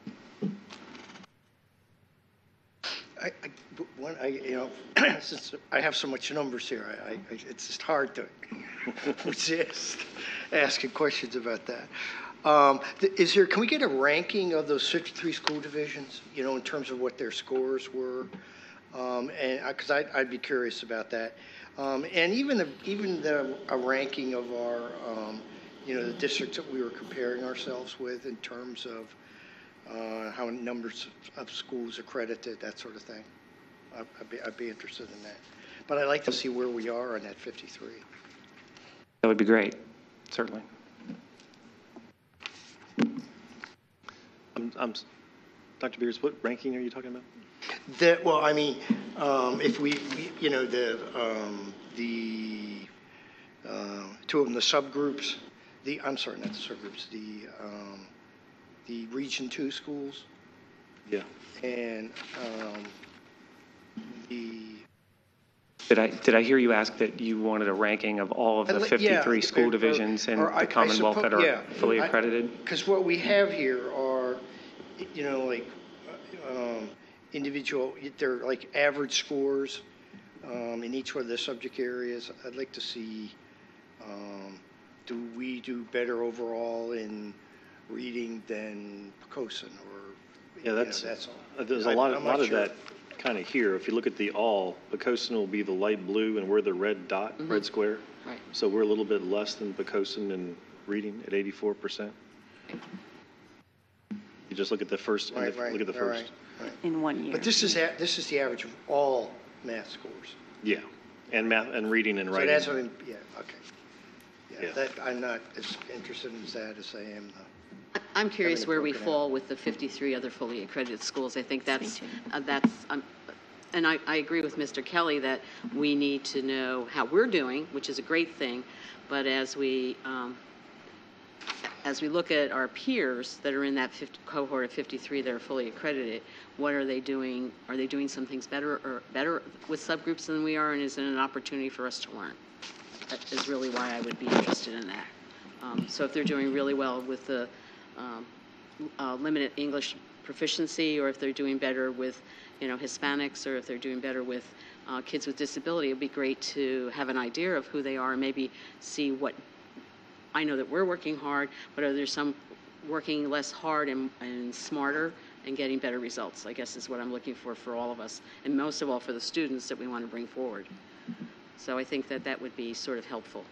I, I, one, I, you know, since I have so much numbers here, I, I, it's just hard to resist asking questions about that. Um, th- is there, can we get a ranking of those fifty-three school divisions, you know, in terms of what their scores were? Um, and, because I'd, I'd be curious about that. Um, and even the, even the, a ranking of our, um, you know, the districts that we were comparing ourselves with in terms of uh, how many numbers of, of schools accredited, that sort of thing. I'd, I'd, be, I'd be interested in that. But I'd like to see where we are on that fifty-three. That would be great, certainly. I'm, I'm, Doctor Beers, what ranking are you talking about? That, well, I mean, um, if we, you know, the, um, the, uh, two of them, the subgroups, the, I'm sorry, not the subgroups, the, um, the Region Two schools. Yeah. And, um, the. Did I, did I hear you ask that you wanted a ranking of all of the I'd li- fifty-three yeah, school or- divisions in or I- I the Commonwealth suppo- that are yeah. fully I- accredited? Because what we have here are, you know, like, uh, um, individual, they're like average scores, um, in each one of the subject areas. I'd like to see, um, do we do better overall in reading than Pocosin or, Yeah, you know, that's, that's all. uh, there's a I- lot, I'm of not lot of sure. that kind of here. If you look at the all, Pocosin will be the light blue and we're the red dot, Mhm. red square. Right. So we're a little bit less than Pocosin in reading at eighty-four percent. You just look at the first, Right, look right, at the all first. right, right. In one year. But this is, a- this is the average of all math scores. Yeah, and math, and reading and So writing. that's what I'm, yeah, okay. Yeah, Yeah. that, I'm not as interested in that as I am the. I'm curious Having it where we broken out. fall with the fifty-three other fully accredited schools. I think that's, uh, that's, um, and I, I agree with Mister Kelly that we need to know how we're doing, which is a great thing, but as we, um, as we look at our peers that are in that fifty, cohort of fifty-three that are fully accredited, what are they doing? Are they doing some things better or better with subgroups than we are, and is it an opportunity for us to learn? That is really why I would be interested in that. Um, so if they're doing really well with the um, uh, limited English proficiency, or if they're doing better with, you know, Hispanics, or if they're doing better with uh, kids with disability, it'd be great to have an idea of who they are and maybe see what. I know that we're working hard, but are there some working less hard and, and smarter and getting better results, I guess is what I'm looking for for all of us, and most of all for the students that we want to bring forward. So I think that that would be sort of helpful.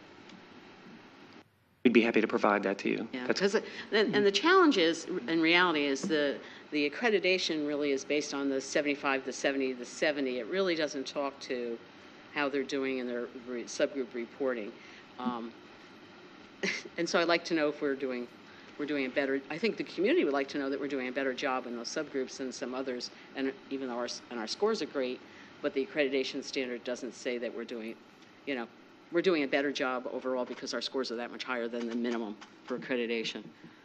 We'd be happy to provide that to you. Yeah, That's- because, and, and the challenge is, in reality, is the, the accreditation really is based on the seventy-five, the seventy, the seventy. It really doesn't talk to how they're doing in their re- subgroup reporting. Um, and so I'd like to know if we're doing, we're doing a better, I think the community would like to know that we're doing a better job in those subgroups than some others, and even though our, and our scores are great, but the accreditation standard doesn't say that we're doing, you know, we're doing a better job overall because our scores are that much higher than the minimum for accreditation.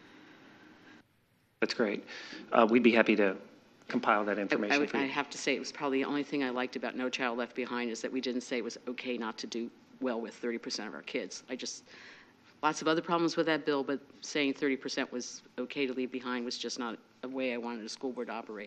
That's great. Uh, We'd be happy to compile that I, information I, would, for I you. have to say it was probably the only thing I liked about No Child Left Behind is that we didn't say it was okay not to do well with thirty percent of our kids. I just, lots of other problems with that bill, but saying thirty percent was okay to leave behind was just not a way I wanted a school board to operate.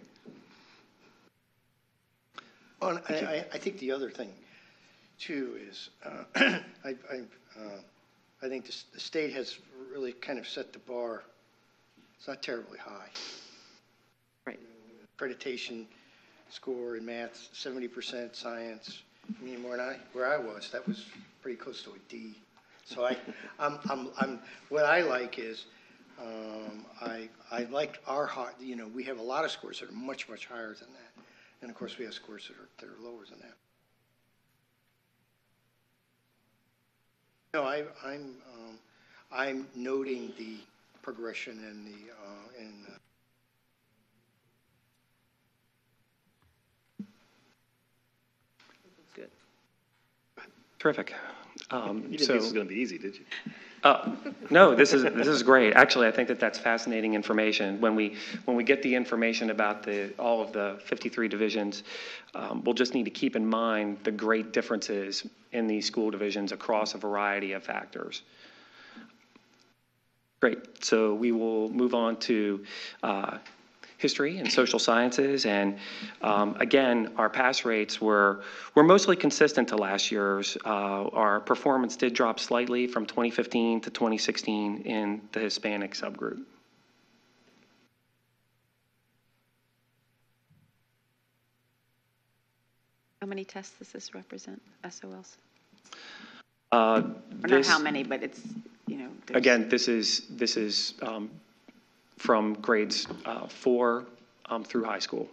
Oh, and I, I, I think the other thing, too, is uh, I, I, uh, I think this, the state has really kind of set the bar. It's not terribly high. Right. Accreditation score in math, seventy percent, science. I mean, where I where I was, that was pretty close to a D. So I, I'm, I'm, I'm. What I like is, um, I, I like our high. You know, we have a lot of scores that are much, much higher than that. And of course, we have scores that are, that are lower than that. No, I, I'm, um, I'm noting the progression and the, uh, and, uh, Good. Terrific. Um, You didn't so, think this was going to be easy, did you? Uh, no, this is this is great. Actually, I think that that's fascinating information. When we when we get the information about the all of the fifty-three divisions, um, we'll just need to keep in mind the great differences in these school divisions across a variety of factors. Great. So we will move on to uh, history and social sciences. And um, again, our pass rates were, were mostly consistent to last year's. Uh, our performance did drop slightly from twenty fifteen to twenty sixteen in the Hispanic subgroup. How many tests does this represent, S O Ls? Uh, Or not this- how many, but it's, you know. there's- Again, this is, this is um, from grades uh, four um, through high school.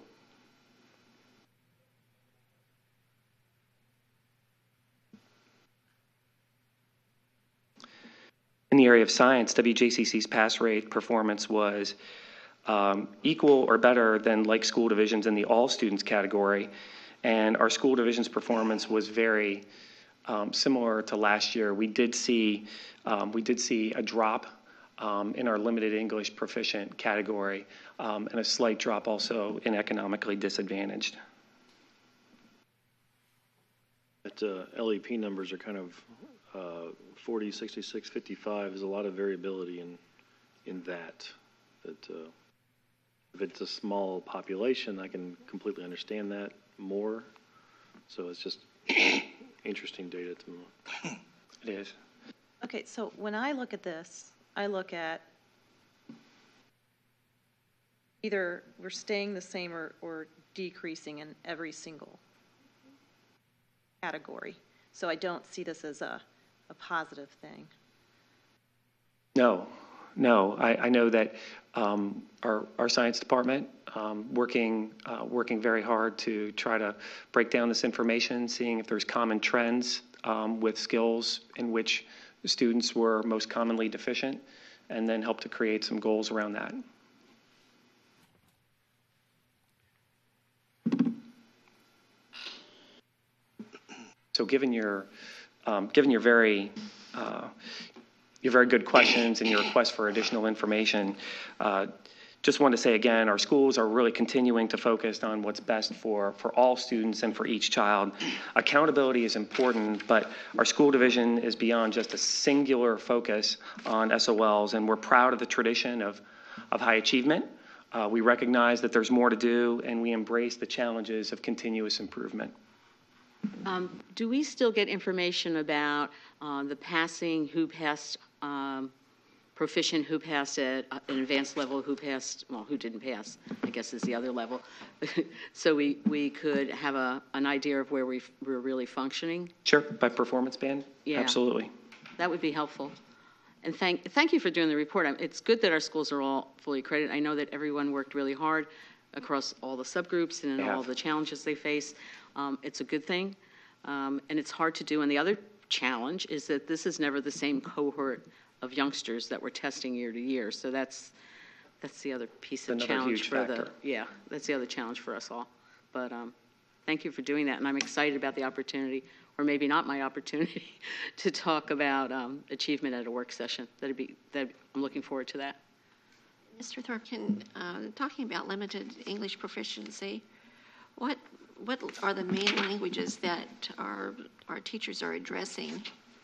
In the area of science, W J C C's pass rate performance was um, equal or better than like school divisions in the all students category. And our school division's performance was very um, similar to last year, we did see, um, we did see a drop um, in our limited English proficient category, um, and a slight drop also in economically disadvantaged. But uh, L E P numbers are kind of uh, forty, sixty-six, fifty-five. There's a lot of variability in in that. That uh, if it's a small population, I can completely understand that more. So it's just interesting data to me. It is. Okay, so when I look at this, I look at either we're staying the same or, or decreasing in every single category. So I don't see this as a, a positive thing. No, no. I, I know that um, our, our science department, um, working, uh, working very hard to try to break down this information, seeing if there's common trends um, with skills in which students were most commonly deficient, and then help to create some goals around that. So given your, um, given your very, uh, your very good questions and your request for additional information, uh, just want to say again, our schools are really continuing to focus on what's best for, for all students and for each child. Accountability is important, but our school division is beyond just a singular focus on S O Ls, and we're proud of the tradition of, of high achievement. Uh, we recognize that there's more to do, and we embrace the challenges of continuous improvement. Um, do we still get information about uh, the passing, who passed um, proficient, who passed at an advanced level, who passed, well, who didn't pass, I guess is the other level. So we, we could have a, an idea of where we, we're really functioning? Sure, by performance band? Yeah. Absolutely. That would be helpful. And thank, thank you for doing the report. It's good that our schools are all fully accredited. I know that everyone worked really hard across all the subgroups and all the challenges they face. Um, it's a good thing, um, and it's hard to do. And the other challenge is that this is never the same cohort of youngsters that we're testing year to year. So that's that's the other piece of Another challenge huge for factor. the yeah. That's the other challenge for us all. But um, thank you for doing that, and I'm excited about the opportunity, or maybe not my opportunity, to talk about um, achievement at a work session. That'd be that. I'm looking forward to that. Mister Thorpe, can, uh, talking about limited English proficiency, what what are the main languages that our our teachers are addressing?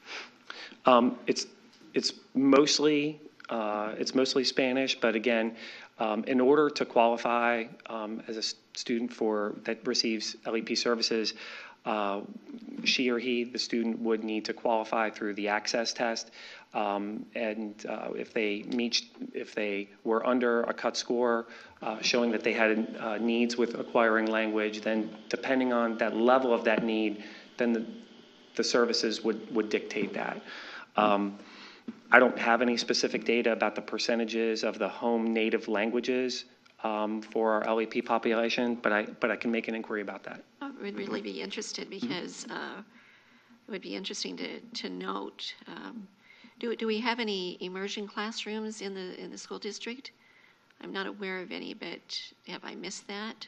Um, it's it's mostly uh, it's mostly Spanish, but again, um, in order to qualify um, as a student for that receives L E P services, uh, she or he, the student, would need to qualify through the access test, um, and uh, if they meet, if they were under a cut score uh, showing that they had uh, needs with acquiring language, then depending on that level of that need, then the the services would, would dictate that. Um, I don't have any specific data about the percentages of the home native languages um, for our L E P population, but I, but I can make an inquiry about that. I would really be interested because uh, it would be interesting to, to note. Um, do, do we have any immersion classrooms in the, in the school district? I'm not aware of any, but have I missed that?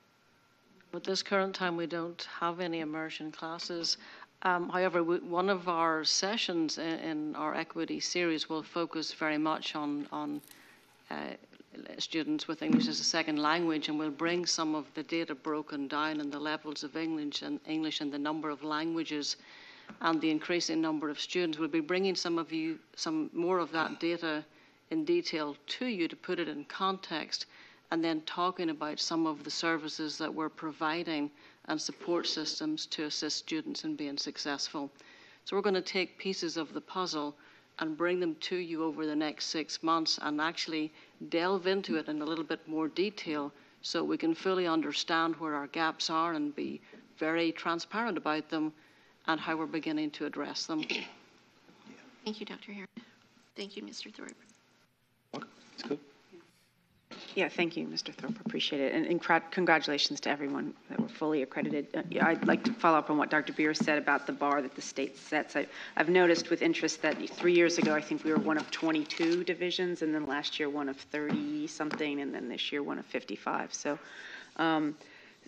At this current time, we don't have any immersion classes. Um, however, we, one of our sessions in, in our equity series will focus very much on, on uh, students with English as a second language, and we'll bring some of the data broken down in the levels of English and English and the number of languages and the increasing number of students. We'll be bringing some of you, some more of that data in detail to you to put it in context, and then talking about some of the services that we're providing and support systems to assist students in being successful. So we're going to take pieces of the puzzle and bring them to you over the next six months and actually delve into it in a little bit more detail so we can fully understand where our gaps are and be very transparent about them and how we're beginning to address them. Thank you, Doctor Heron. Thank you, Mister Thorpe. That's good. Yeah, thank you, Mister Thorpe. Appreciate it. And, and congratulations to everyone that were fully accredited. Uh, yeah, I'd like to follow up on what Doctor Beer said about the bar that the state sets. I, I've noticed with interest that three years ago, I think we were one of twenty-two divisions, and then last year one of thirty something, and then this year one of fifty-five. So, um,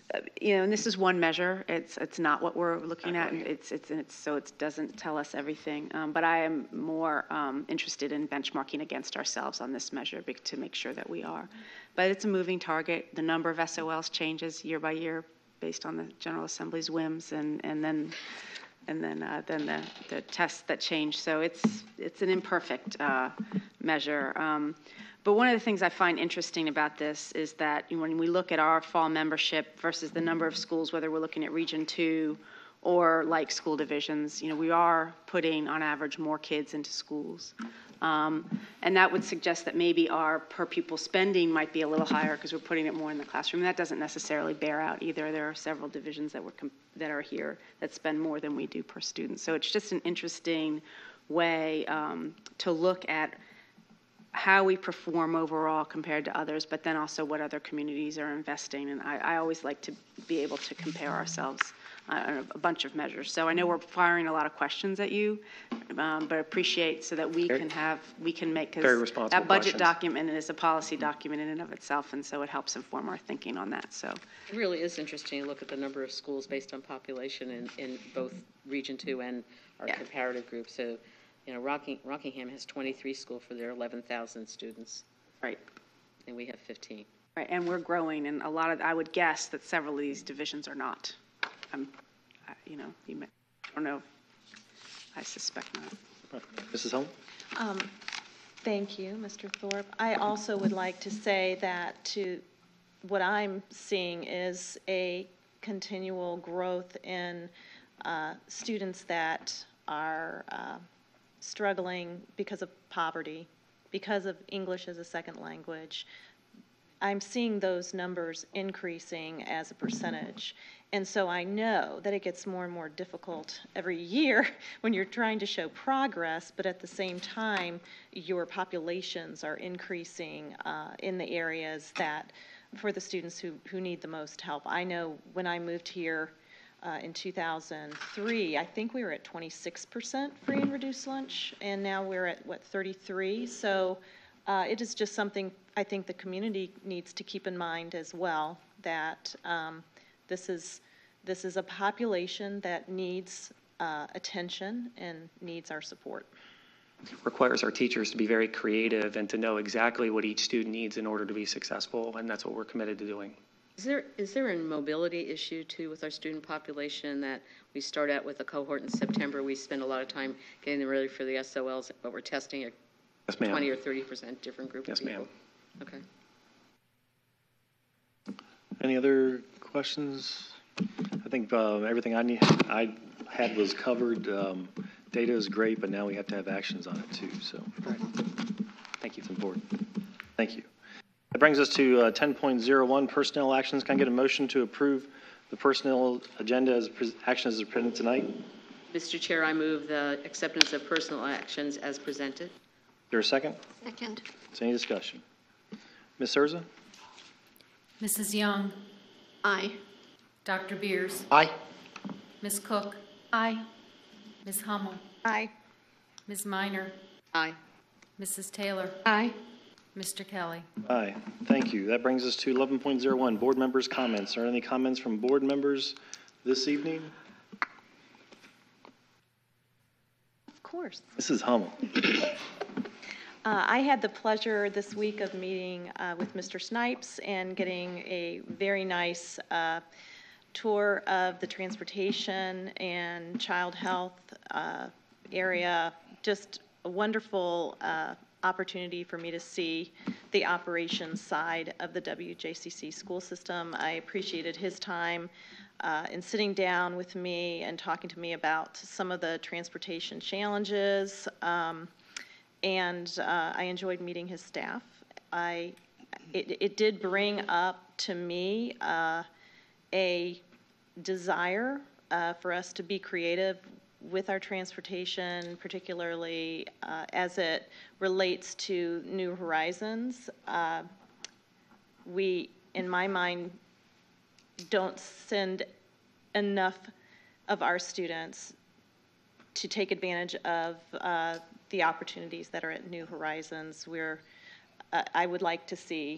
uh, you know, and this is one measure. It's it's not what we're looking at, and it's it's and it's so it doesn't tell us everything. Um, but I am more um, interested in benchmarking against ourselves on this measure be- to make sure that we are. But it's a moving target. The number of S O Ls changes year by year based on the General Assembly's whims, and and then and then uh, then the the tests that change. So it's it's an imperfect uh, measure. Um, But one of the things I find interesting about this is that when we look at our fall membership versus the number of schools, whether we're looking at Region two or like school divisions, you know, we are putting on average more kids into schools. Um, and that would suggest that maybe our per pupil spending might be a little higher because we're putting it more in the classroom. That doesn't necessarily bear out either. There are several divisions that, we're comp- that are here that spend more than we do per student. So it's just an interesting way um, to look at how we perform overall compared to others, but then also what other communities are investing. And I, I always like to be able to compare ourselves uh, on a bunch of measures. So I know we're firing a lot of questions at you, um, but appreciate so that we Very- can have, we can make, Very because responsible that budget questions. document is a policy document in and of itself, and so it helps inform our thinking on that. So It really is interesting to look at the number of schools based on population in, in both Region Two and our Yeah. comparative group. So, you know, Rocking, Rockingham has twenty-three schools for their eleven thousand students. Right. And we have fifteen. Right, and we're growing, and a lot of, I would guess that several of these divisions are not. Um, uh, you know, you may, I don't know. I suspect not. Missus Helm? Um, Thank you, Mister Thorpe. I also would like to say that to, what I'm seeing is a continual growth in uh, students that are uh, struggling because of poverty, because of English as a second language. I'm seeing those numbers increasing as a percentage. And so I know that it gets more and more difficult every year when you're trying to show progress, but at the same time, your populations are increasing uh, in the areas that, for the students who, who need the most help. I know when I moved here uh, in two thousand three, I think we were at twenty-six percent free and reduced lunch, and now we're at, what, thirty-three? So uh, it is just something I think the community needs to keep in mind as well, that um, this is this is a population that needs uh, attention and needs our support. Requires our teachers to be very creative and to know exactly what each student needs in order to be successful, and that's what we're committed to doing. Is there, is there a mobility issue too with our student population, that we start out with a cohort in September, we spend a lot of time getting them ready for the S O Ls, but we're testing a Yes, ma'am. twenty or thirty percent different group Yes, of people? ma'am. Okay. Any other questions? I think uh, everything I need, I had was covered. Um, Data is great, but now we have to have actions on it too, so. Thank you. It's important. Thank you. That brings us to uh, ten point oh one, personnel actions. Can I get a motion to approve the personnel agenda as pre- actions as presented tonight? Is Mister Chair, I move the acceptance of personal actions as presented. there a second? Second. Is there any discussion? Miz Surza? Missus Young, Aye. Doctor Beers, Aye. Miz Cook, Aye. Miz Hummel, Aye. Miz Minor, Aye. Missus Taylor, Aye. Mister Kelly. Aye. Thank you. That brings us to eleven point oh one, board members' comments. Are there any comments from board members this evening? Of course. Missus Hummel. Uh, I had the pleasure this week of meeting uh, with Mister Snipes and getting a very nice uh, tour of the transportation and child health uh, area. Just a wonderful uh, opportunity for me to see the operations side of the W J C C school system. I appreciated his time uh, in sitting down with me and talking to me about some of the transportation challenges. Um, and uh, I enjoyed meeting his staff. I, it, it did bring up to me uh, a desire uh, for us to be creative with our transportation, particularly uh, as it relates to New Horizons. Uh, we, in my mind, don't send enough of our students to take advantage of uh, the opportunities that are at New Horizons. We're, uh, I would like to see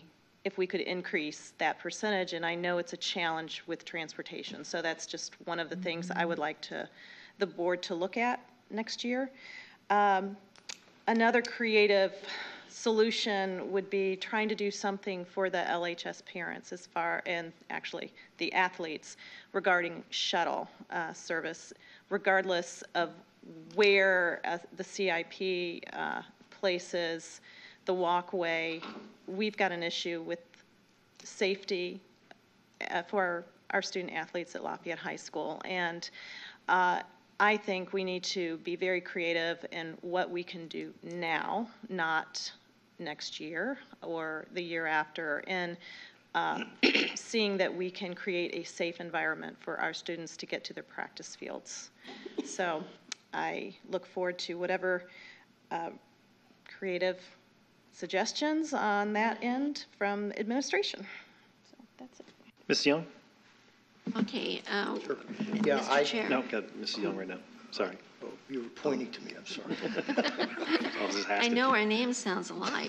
if we could increase that percentage, and I know it's a challenge with transportation. So that's just one of the things I would like to, the board to look at next year. Um, another creative solution would be trying to do something for the L H S parents as far, and actually the athletes, regarding shuttle uh, service, regardless of where uh, the C I P uh, places the walkway. We've got an issue with safety uh, for our student athletes at Lafayette High School, and uh, I think we need to be very creative in what we can do now, not next year or the year after, and uh, seeing that we can create a safe environment for our students to get to their practice fields. So I look forward to whatever uh, creative suggestions on that end from administration. So that's it. Miz Young? Okay. Uh, Sure. Yeah, Mister I- Chair. No, got Missus Young right now. Sorry. Oh, you were pointing to me, I'm sorry. I was just I asking. know our names sounds alike.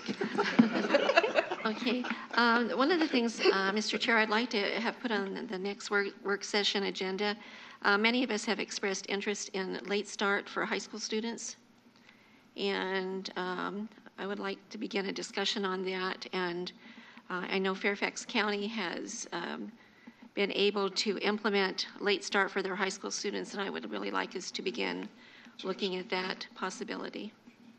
Okay. Um, one of the things, uh, Mister Chair, I'd like to have put on the next work, work session agenda. Uh, many of us have expressed interest in late start for high school students, and um, I would like to begin a discussion on that. And uh, I know Fairfax County has um, been able to implement late start for their high school students, and I would really like us to begin looking at that possibility.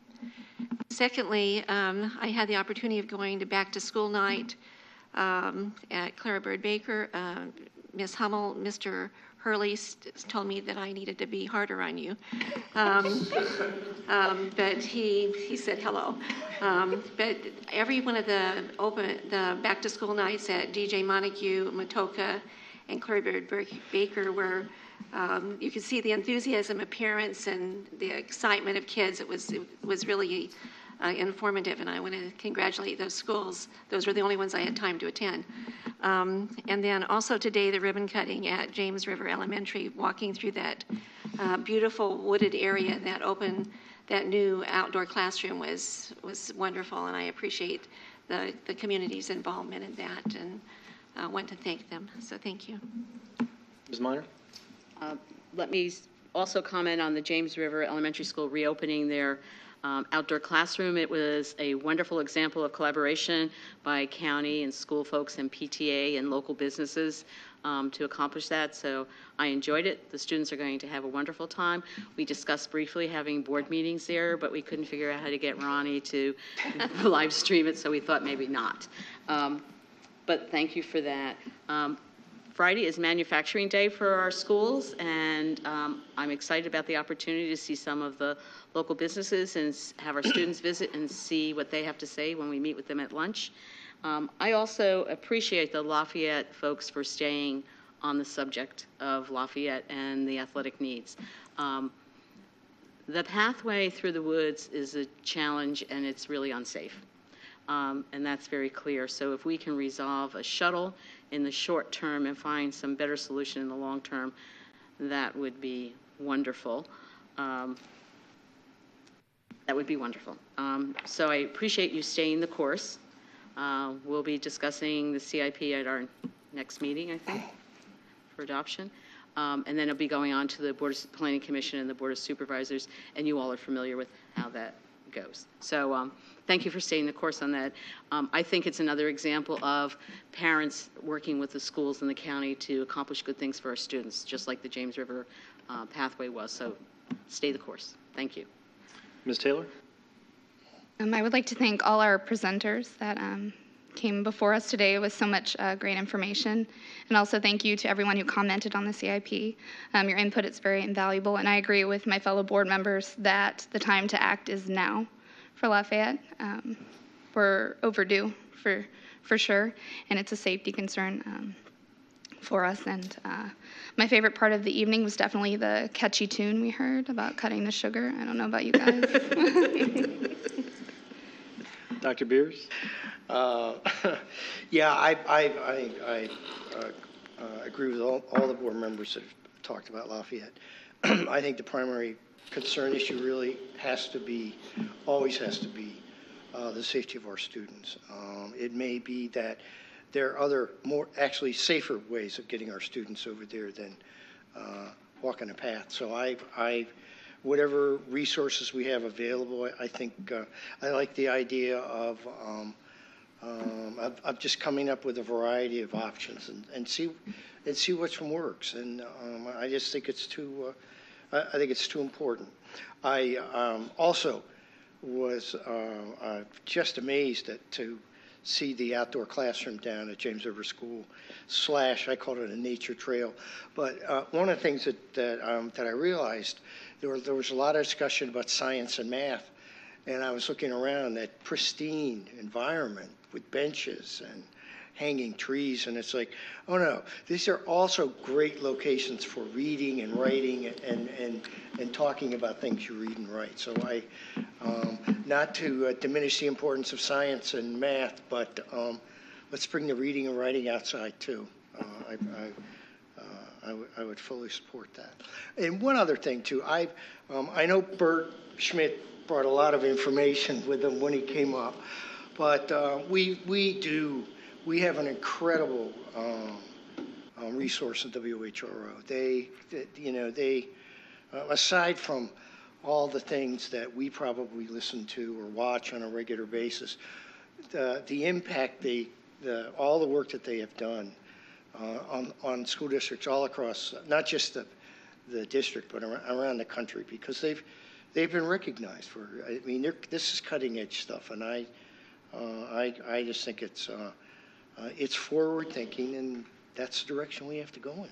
Secondly, um, I had the opportunity of going to back to school night um, at Clara Bird Baker. Uh, Miz Hummel, Mister Hurley told me that I needed to be harder on you. Um, um, but he, he said hello. Um, but every one of the open, the back to school nights at D J Montague, Matoka, and Clara Bird Baker were, um, you could see the enthusiasm of parents and the excitement of kids. It was, it was really uh, informative, and I want to congratulate those schools. Those were the only ones I had time to attend. Um, and then also today, the ribbon cutting at James River Elementary, walking through that uh, beautiful wooded area, that open, that new outdoor classroom was was wonderful, and I appreciate the, the community's involvement in that, and I uh, want to thank them. So thank you. Miz Minor? Uh, Let me also comment on the James River Elementary School reopening their um, outdoor classroom. It was a wonderful example of collaboration by county and school folks and P T A and local businesses um, to accomplish that. So I enjoyed it. The students are going to have a wonderful time. We discussed briefly having board meetings there, but we couldn't figure out how to get Ronnie to live stream it, so we thought maybe not. Um, but thank you for that. Um, Friday is manufacturing day for our schools, and um, I'm excited about the opportunity to see some of the local businesses and have our students visit and see what they have to say when we meet with them at lunch. Um, I also appreciate the Lafayette folks for staying on the subject of Lafayette and the athletic needs. Um, the pathway through the woods is a challenge, and it's really unsafe. Um, and that's very clear. So if we can resolve a shuttle in the short term and find some better solution in the long term, that would be wonderful. Um, that would be wonderful. Um, so I appreciate you staying the course. Uh, we'll be discussing the C I P at our next meeting, I think, for adoption. Um, and then it'll be going on to the Board of Planning Commission and the Board of Supervisors, and you all are familiar with how that goes. So um, thank you for staying the course on that. Um, I think it's another example of parents working with the schools in the county to accomplish good things for our students, just like the James River uh, pathway was. So stay the course. Thank you. Miz Taylor? Um, I would like to thank all our presenters that um, came before us today with so much uh, great information, and also thank you to everyone who commented on the C I P. Um, your input is very invaluable, and I agree with my fellow board members that the time to act is now for Lafayette. Um, we're overdue for for sure, and it's a safety concern um, for us. And uh, my favorite part of the evening was definitely the catchy tune we heard about cutting the sugar. I don't know about you guys. Doctor Beers? Uh, yeah, I, I, I, I uh, uh, agree with all, all the board members that have talked about Lafayette. I think the primary concern issue really has to be, always has to be, uh, the safety of our students. Um, it may be that there are other more actually safer ways of getting our students over there than uh, walking a path. So I, I, whatever resources we have available, I think uh, I like the idea of um, um, of, of just coming up with a variety of options and, and see and see which one works. And um, I just think it's too uh, I, I think it's too important. I um, also was uh, uh, just amazed at to see the outdoor classroom down at James River School slash, I called it a nature trail. But uh, one of the things that that, um, that I realized, there, were, there was a lot of discussion about science and math, and I was looking around that pristine environment with benches and hanging trees, and it's like, oh no, these are also great locations for reading and writing and and and, and talking about things you read and write. So I, um, not to uh, diminish the importance of science and math, but um, let's bring the reading and writing outside too. Uh, I, I, uh, I, w- I would fully support that. And one other thing too, I, um, I know Bert Schmidt brought a lot of information with him when he came up, but uh, we we do. We have an incredible um, um, resource at W H R O. They, they you know, they, uh, aside from all the things that we probably listen to or watch on a regular basis, the, the impact they, the, all the work that they have done uh, on, on school districts all across, not just the, the district, but ar- around the country, because they've, they've been recognized for, I mean, they're, this is cutting edge stuff, and I, uh, I, I just think it's, uh, Uh, it's forward thinking, and that's the direction we have to go in.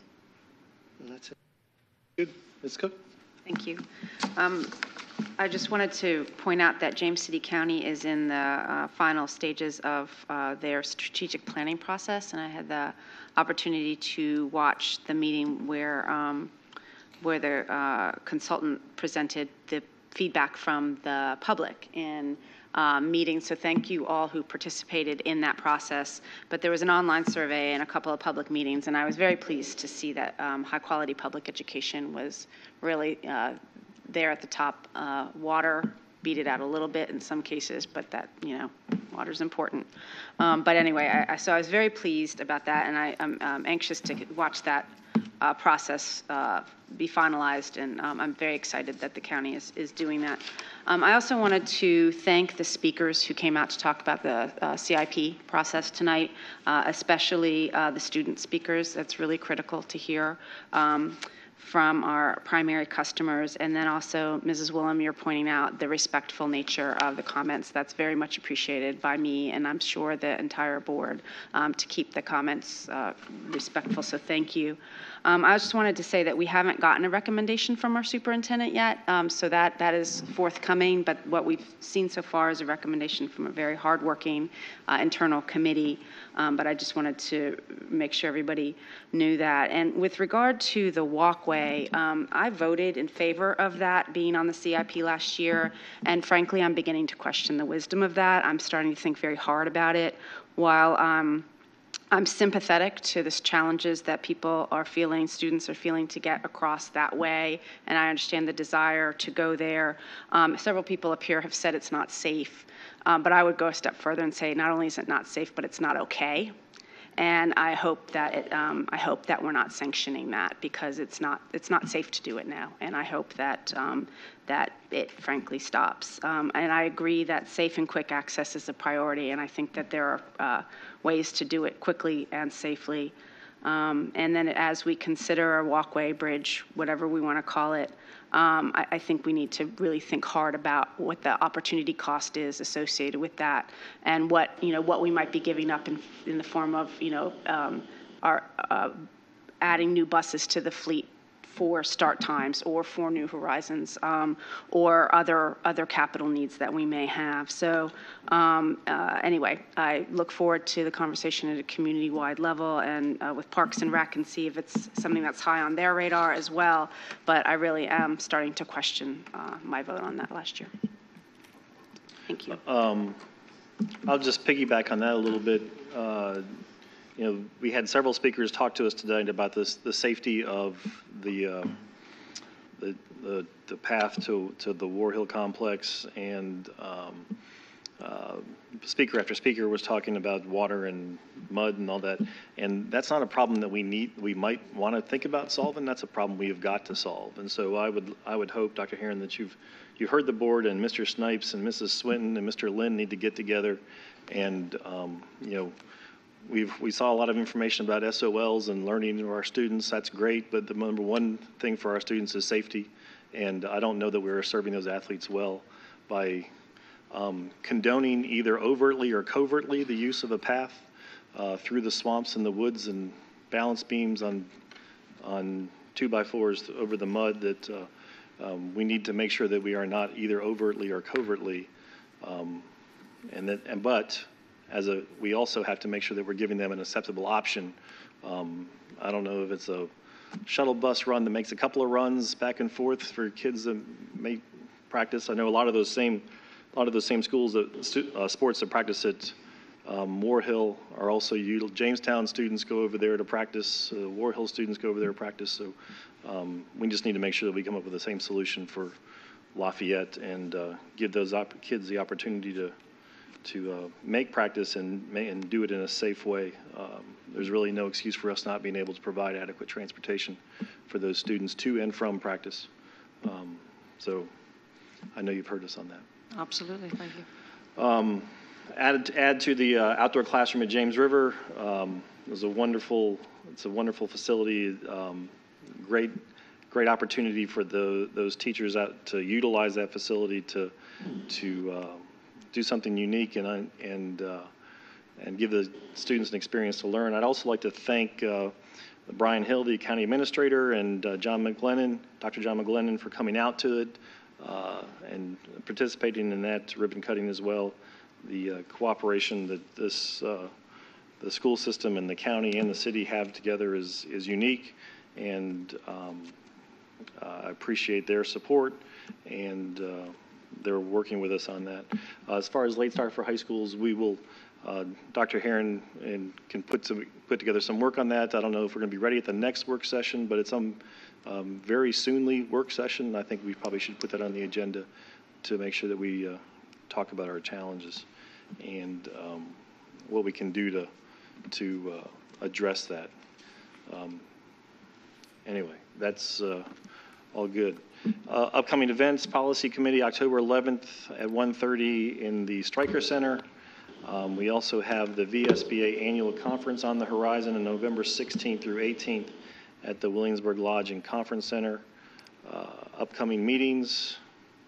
And that's it. Good. Miz Cook. Thank you. Um, I just wanted to point out that James City County is in the uh, final stages of uh, their strategic planning process, and I had the opportunity to watch the meeting where um, where the uh, consultant presented the feedback from the public in Uh, meeting. So thank you all who participated in that process. But there was an online survey and a couple of public meetings, and I was very pleased to see that um, high-quality public education was really uh, there at the top. Uh, water beat it out a little bit in some cases, but that, you know, water's important. Um, but anyway, I, I, so I was very pleased about that, and I, I'm um, anxious to watch that uh, process uh, be finalized, and um, I'm very excited that the county is, is doing that. Um, I also wanted to thank the speakers who came out to talk about the uh, C I P process tonight, uh, especially uh, the student speakers. That's really critical to hear um, from our primary customers. And then also, Missus Willem, you're pointing out the respectful nature of the comments. That's very much appreciated by me, and I'm sure the entire board, um, to keep the comments uh, respectful. So thank you. Um, I just wanted to say that we haven't gotten a recommendation from our superintendent yet, um, so that, that is forthcoming, but what we've seen so far is a recommendation from a very hardworking uh, internal committee, um, but I just wanted to make sure everybody knew that. And with regard to the walkway, um, I voted in favor of that being on the C I P last year, and frankly, I'm beginning to question the wisdom of that. I'm starting to think very hard about it. While um, I'm sympathetic to the challenges that people are feeling, students are feeling to get across that way, and I understand the desire to go there. Um, several people up here have said it's not safe, um, but I would go a step further and say not only is it not safe, but it's not okay. And I hope that it, um, I hope that we're not sanctioning that, because it's not it's not safe to do it now. And I hope that um, that it frankly stops. Um, and I agree that safe and quick access is a priority, and I think that there are uh, ways to do it quickly and safely. Um, and then as we consider a walkway, bridge, whatever we want to call it, um, I, I think we need to really think hard about what the opportunity cost is associated with that, and what, you know, what we might be giving up in, in the form of, you know, um, our uh, adding new buses to the fleet for start times or for New Horizons, um, or other other capital needs that we may have. So um, uh, anyway, I look forward to the conversation at a community-wide level and uh, with Parks and Rec, and see if it's something that's high on their radar as well. But I really am starting to question uh, my vote on that last year. Thank you. Um, I'll just piggyback on that a little bit. Uh, You know, we had several speakers talk to us today about this, the safety of the, uh, the, the, the path to, to the War Hill complex, and um, uh, speaker after speaker was talking about water and mud and all that, and that's not a problem that we need, we might want to think about solving. That's a problem we have got to solve. And so I would, I would hope, Doctor Herron, that you've, you heard the board, and Mister Snipes and Missus Swinton and Mister Lynn need to get together, and um, you know, we've we saw a lot of information about S O Ls and learning to our students. That's great, but the number one thing for our students is safety, and I don't know that we're serving those athletes well by Um, condoning either overtly or covertly the use of a path uh, through the swamps and the woods and balance beams on on two by fours over the mud. That uh, um, we need to make sure that we are not either overtly or covertly, um, and that and but as a we also have to make sure that we're giving them an acceptable option. Um, I don't know if it's a shuttle bus run that makes a couple of runs back and forth for kids that may practice. I know a lot of those same A lot of those same schools, that uh, sports that practice at um, Moore Hill are also util- Jamestown students go over there to practice. Uh, War Hill students go over there to practice. So um, we just need to make sure that we come up with the same solution for Lafayette and uh, give those op- kids the opportunity to to uh, make practice and may- and do it in a safe way. Um, there's really no excuse for us not being able to provide adequate transportation for those students to and from practice. Um, so I know you've heard us on that. Absolutely, thank you. Um, add, add to the uh, outdoor classroom at James River. Um, it was a wonderful, it's a wonderful facility. Um, great, great opportunity for the those teachers out to utilize that facility to to uh, do something unique and and uh, and give the students an experience to learn. I'd also like to thank uh, Brian Hill, the county administrator, and uh, John McGlennon, Doctor John McGlennon, for coming out to it. Uh, and participating in that ribbon cutting as well. The uh, cooperation that this uh, the school system and the county and the city have together is is unique, and um, uh, I appreciate their support, and uh, they're working with us on that. Uh, as far as late start for high schools, we will. Uh, Doctor Herron and can put some put together some work on that. I don't know if we're going to be ready at the next work session, but it's some um, very soonly work session. I think we probably should put that on the agenda to make sure that we uh, talk about our challenges and um, what we can do to to uh, address that. Um, anyway, that's uh, all good. Uh, upcoming events: Policy Committee, October eleventh at one thirty in the Stryker Center. Um, we also have the V S B A annual conference on the horizon on November sixteenth through eighteenth at the Williamsburg Lodge and Conference Center. Uh, upcoming meetings: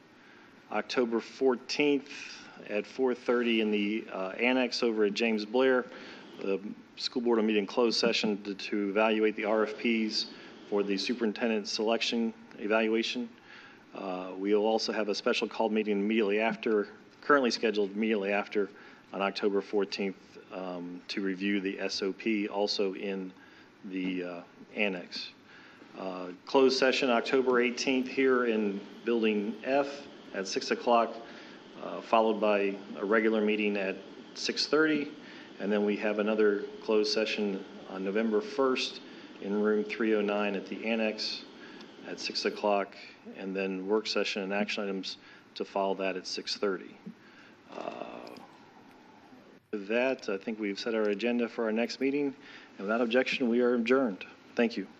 October fourteenth at four thirty in the uh, annex over at James Blair. The school board will meet in closed session to, to evaluate the R F Ps for the superintendent selection evaluation. Uh, we will also have a special call meeting immediately after, currently scheduled immediately after, on October fourteenth um, to review the S O P, also in the uh, annex. Uh, closed session October eighteenth here in Building F at six o'clock, uh, followed by a regular meeting at six thirty, and then we have another closed session on November first in room three oh nine at the annex at six o'clock, and then work session and action items to follow that at six thirty. Uh, With that, I think we've set our agenda for our next meeting, and without objection, we are adjourned. Thank you.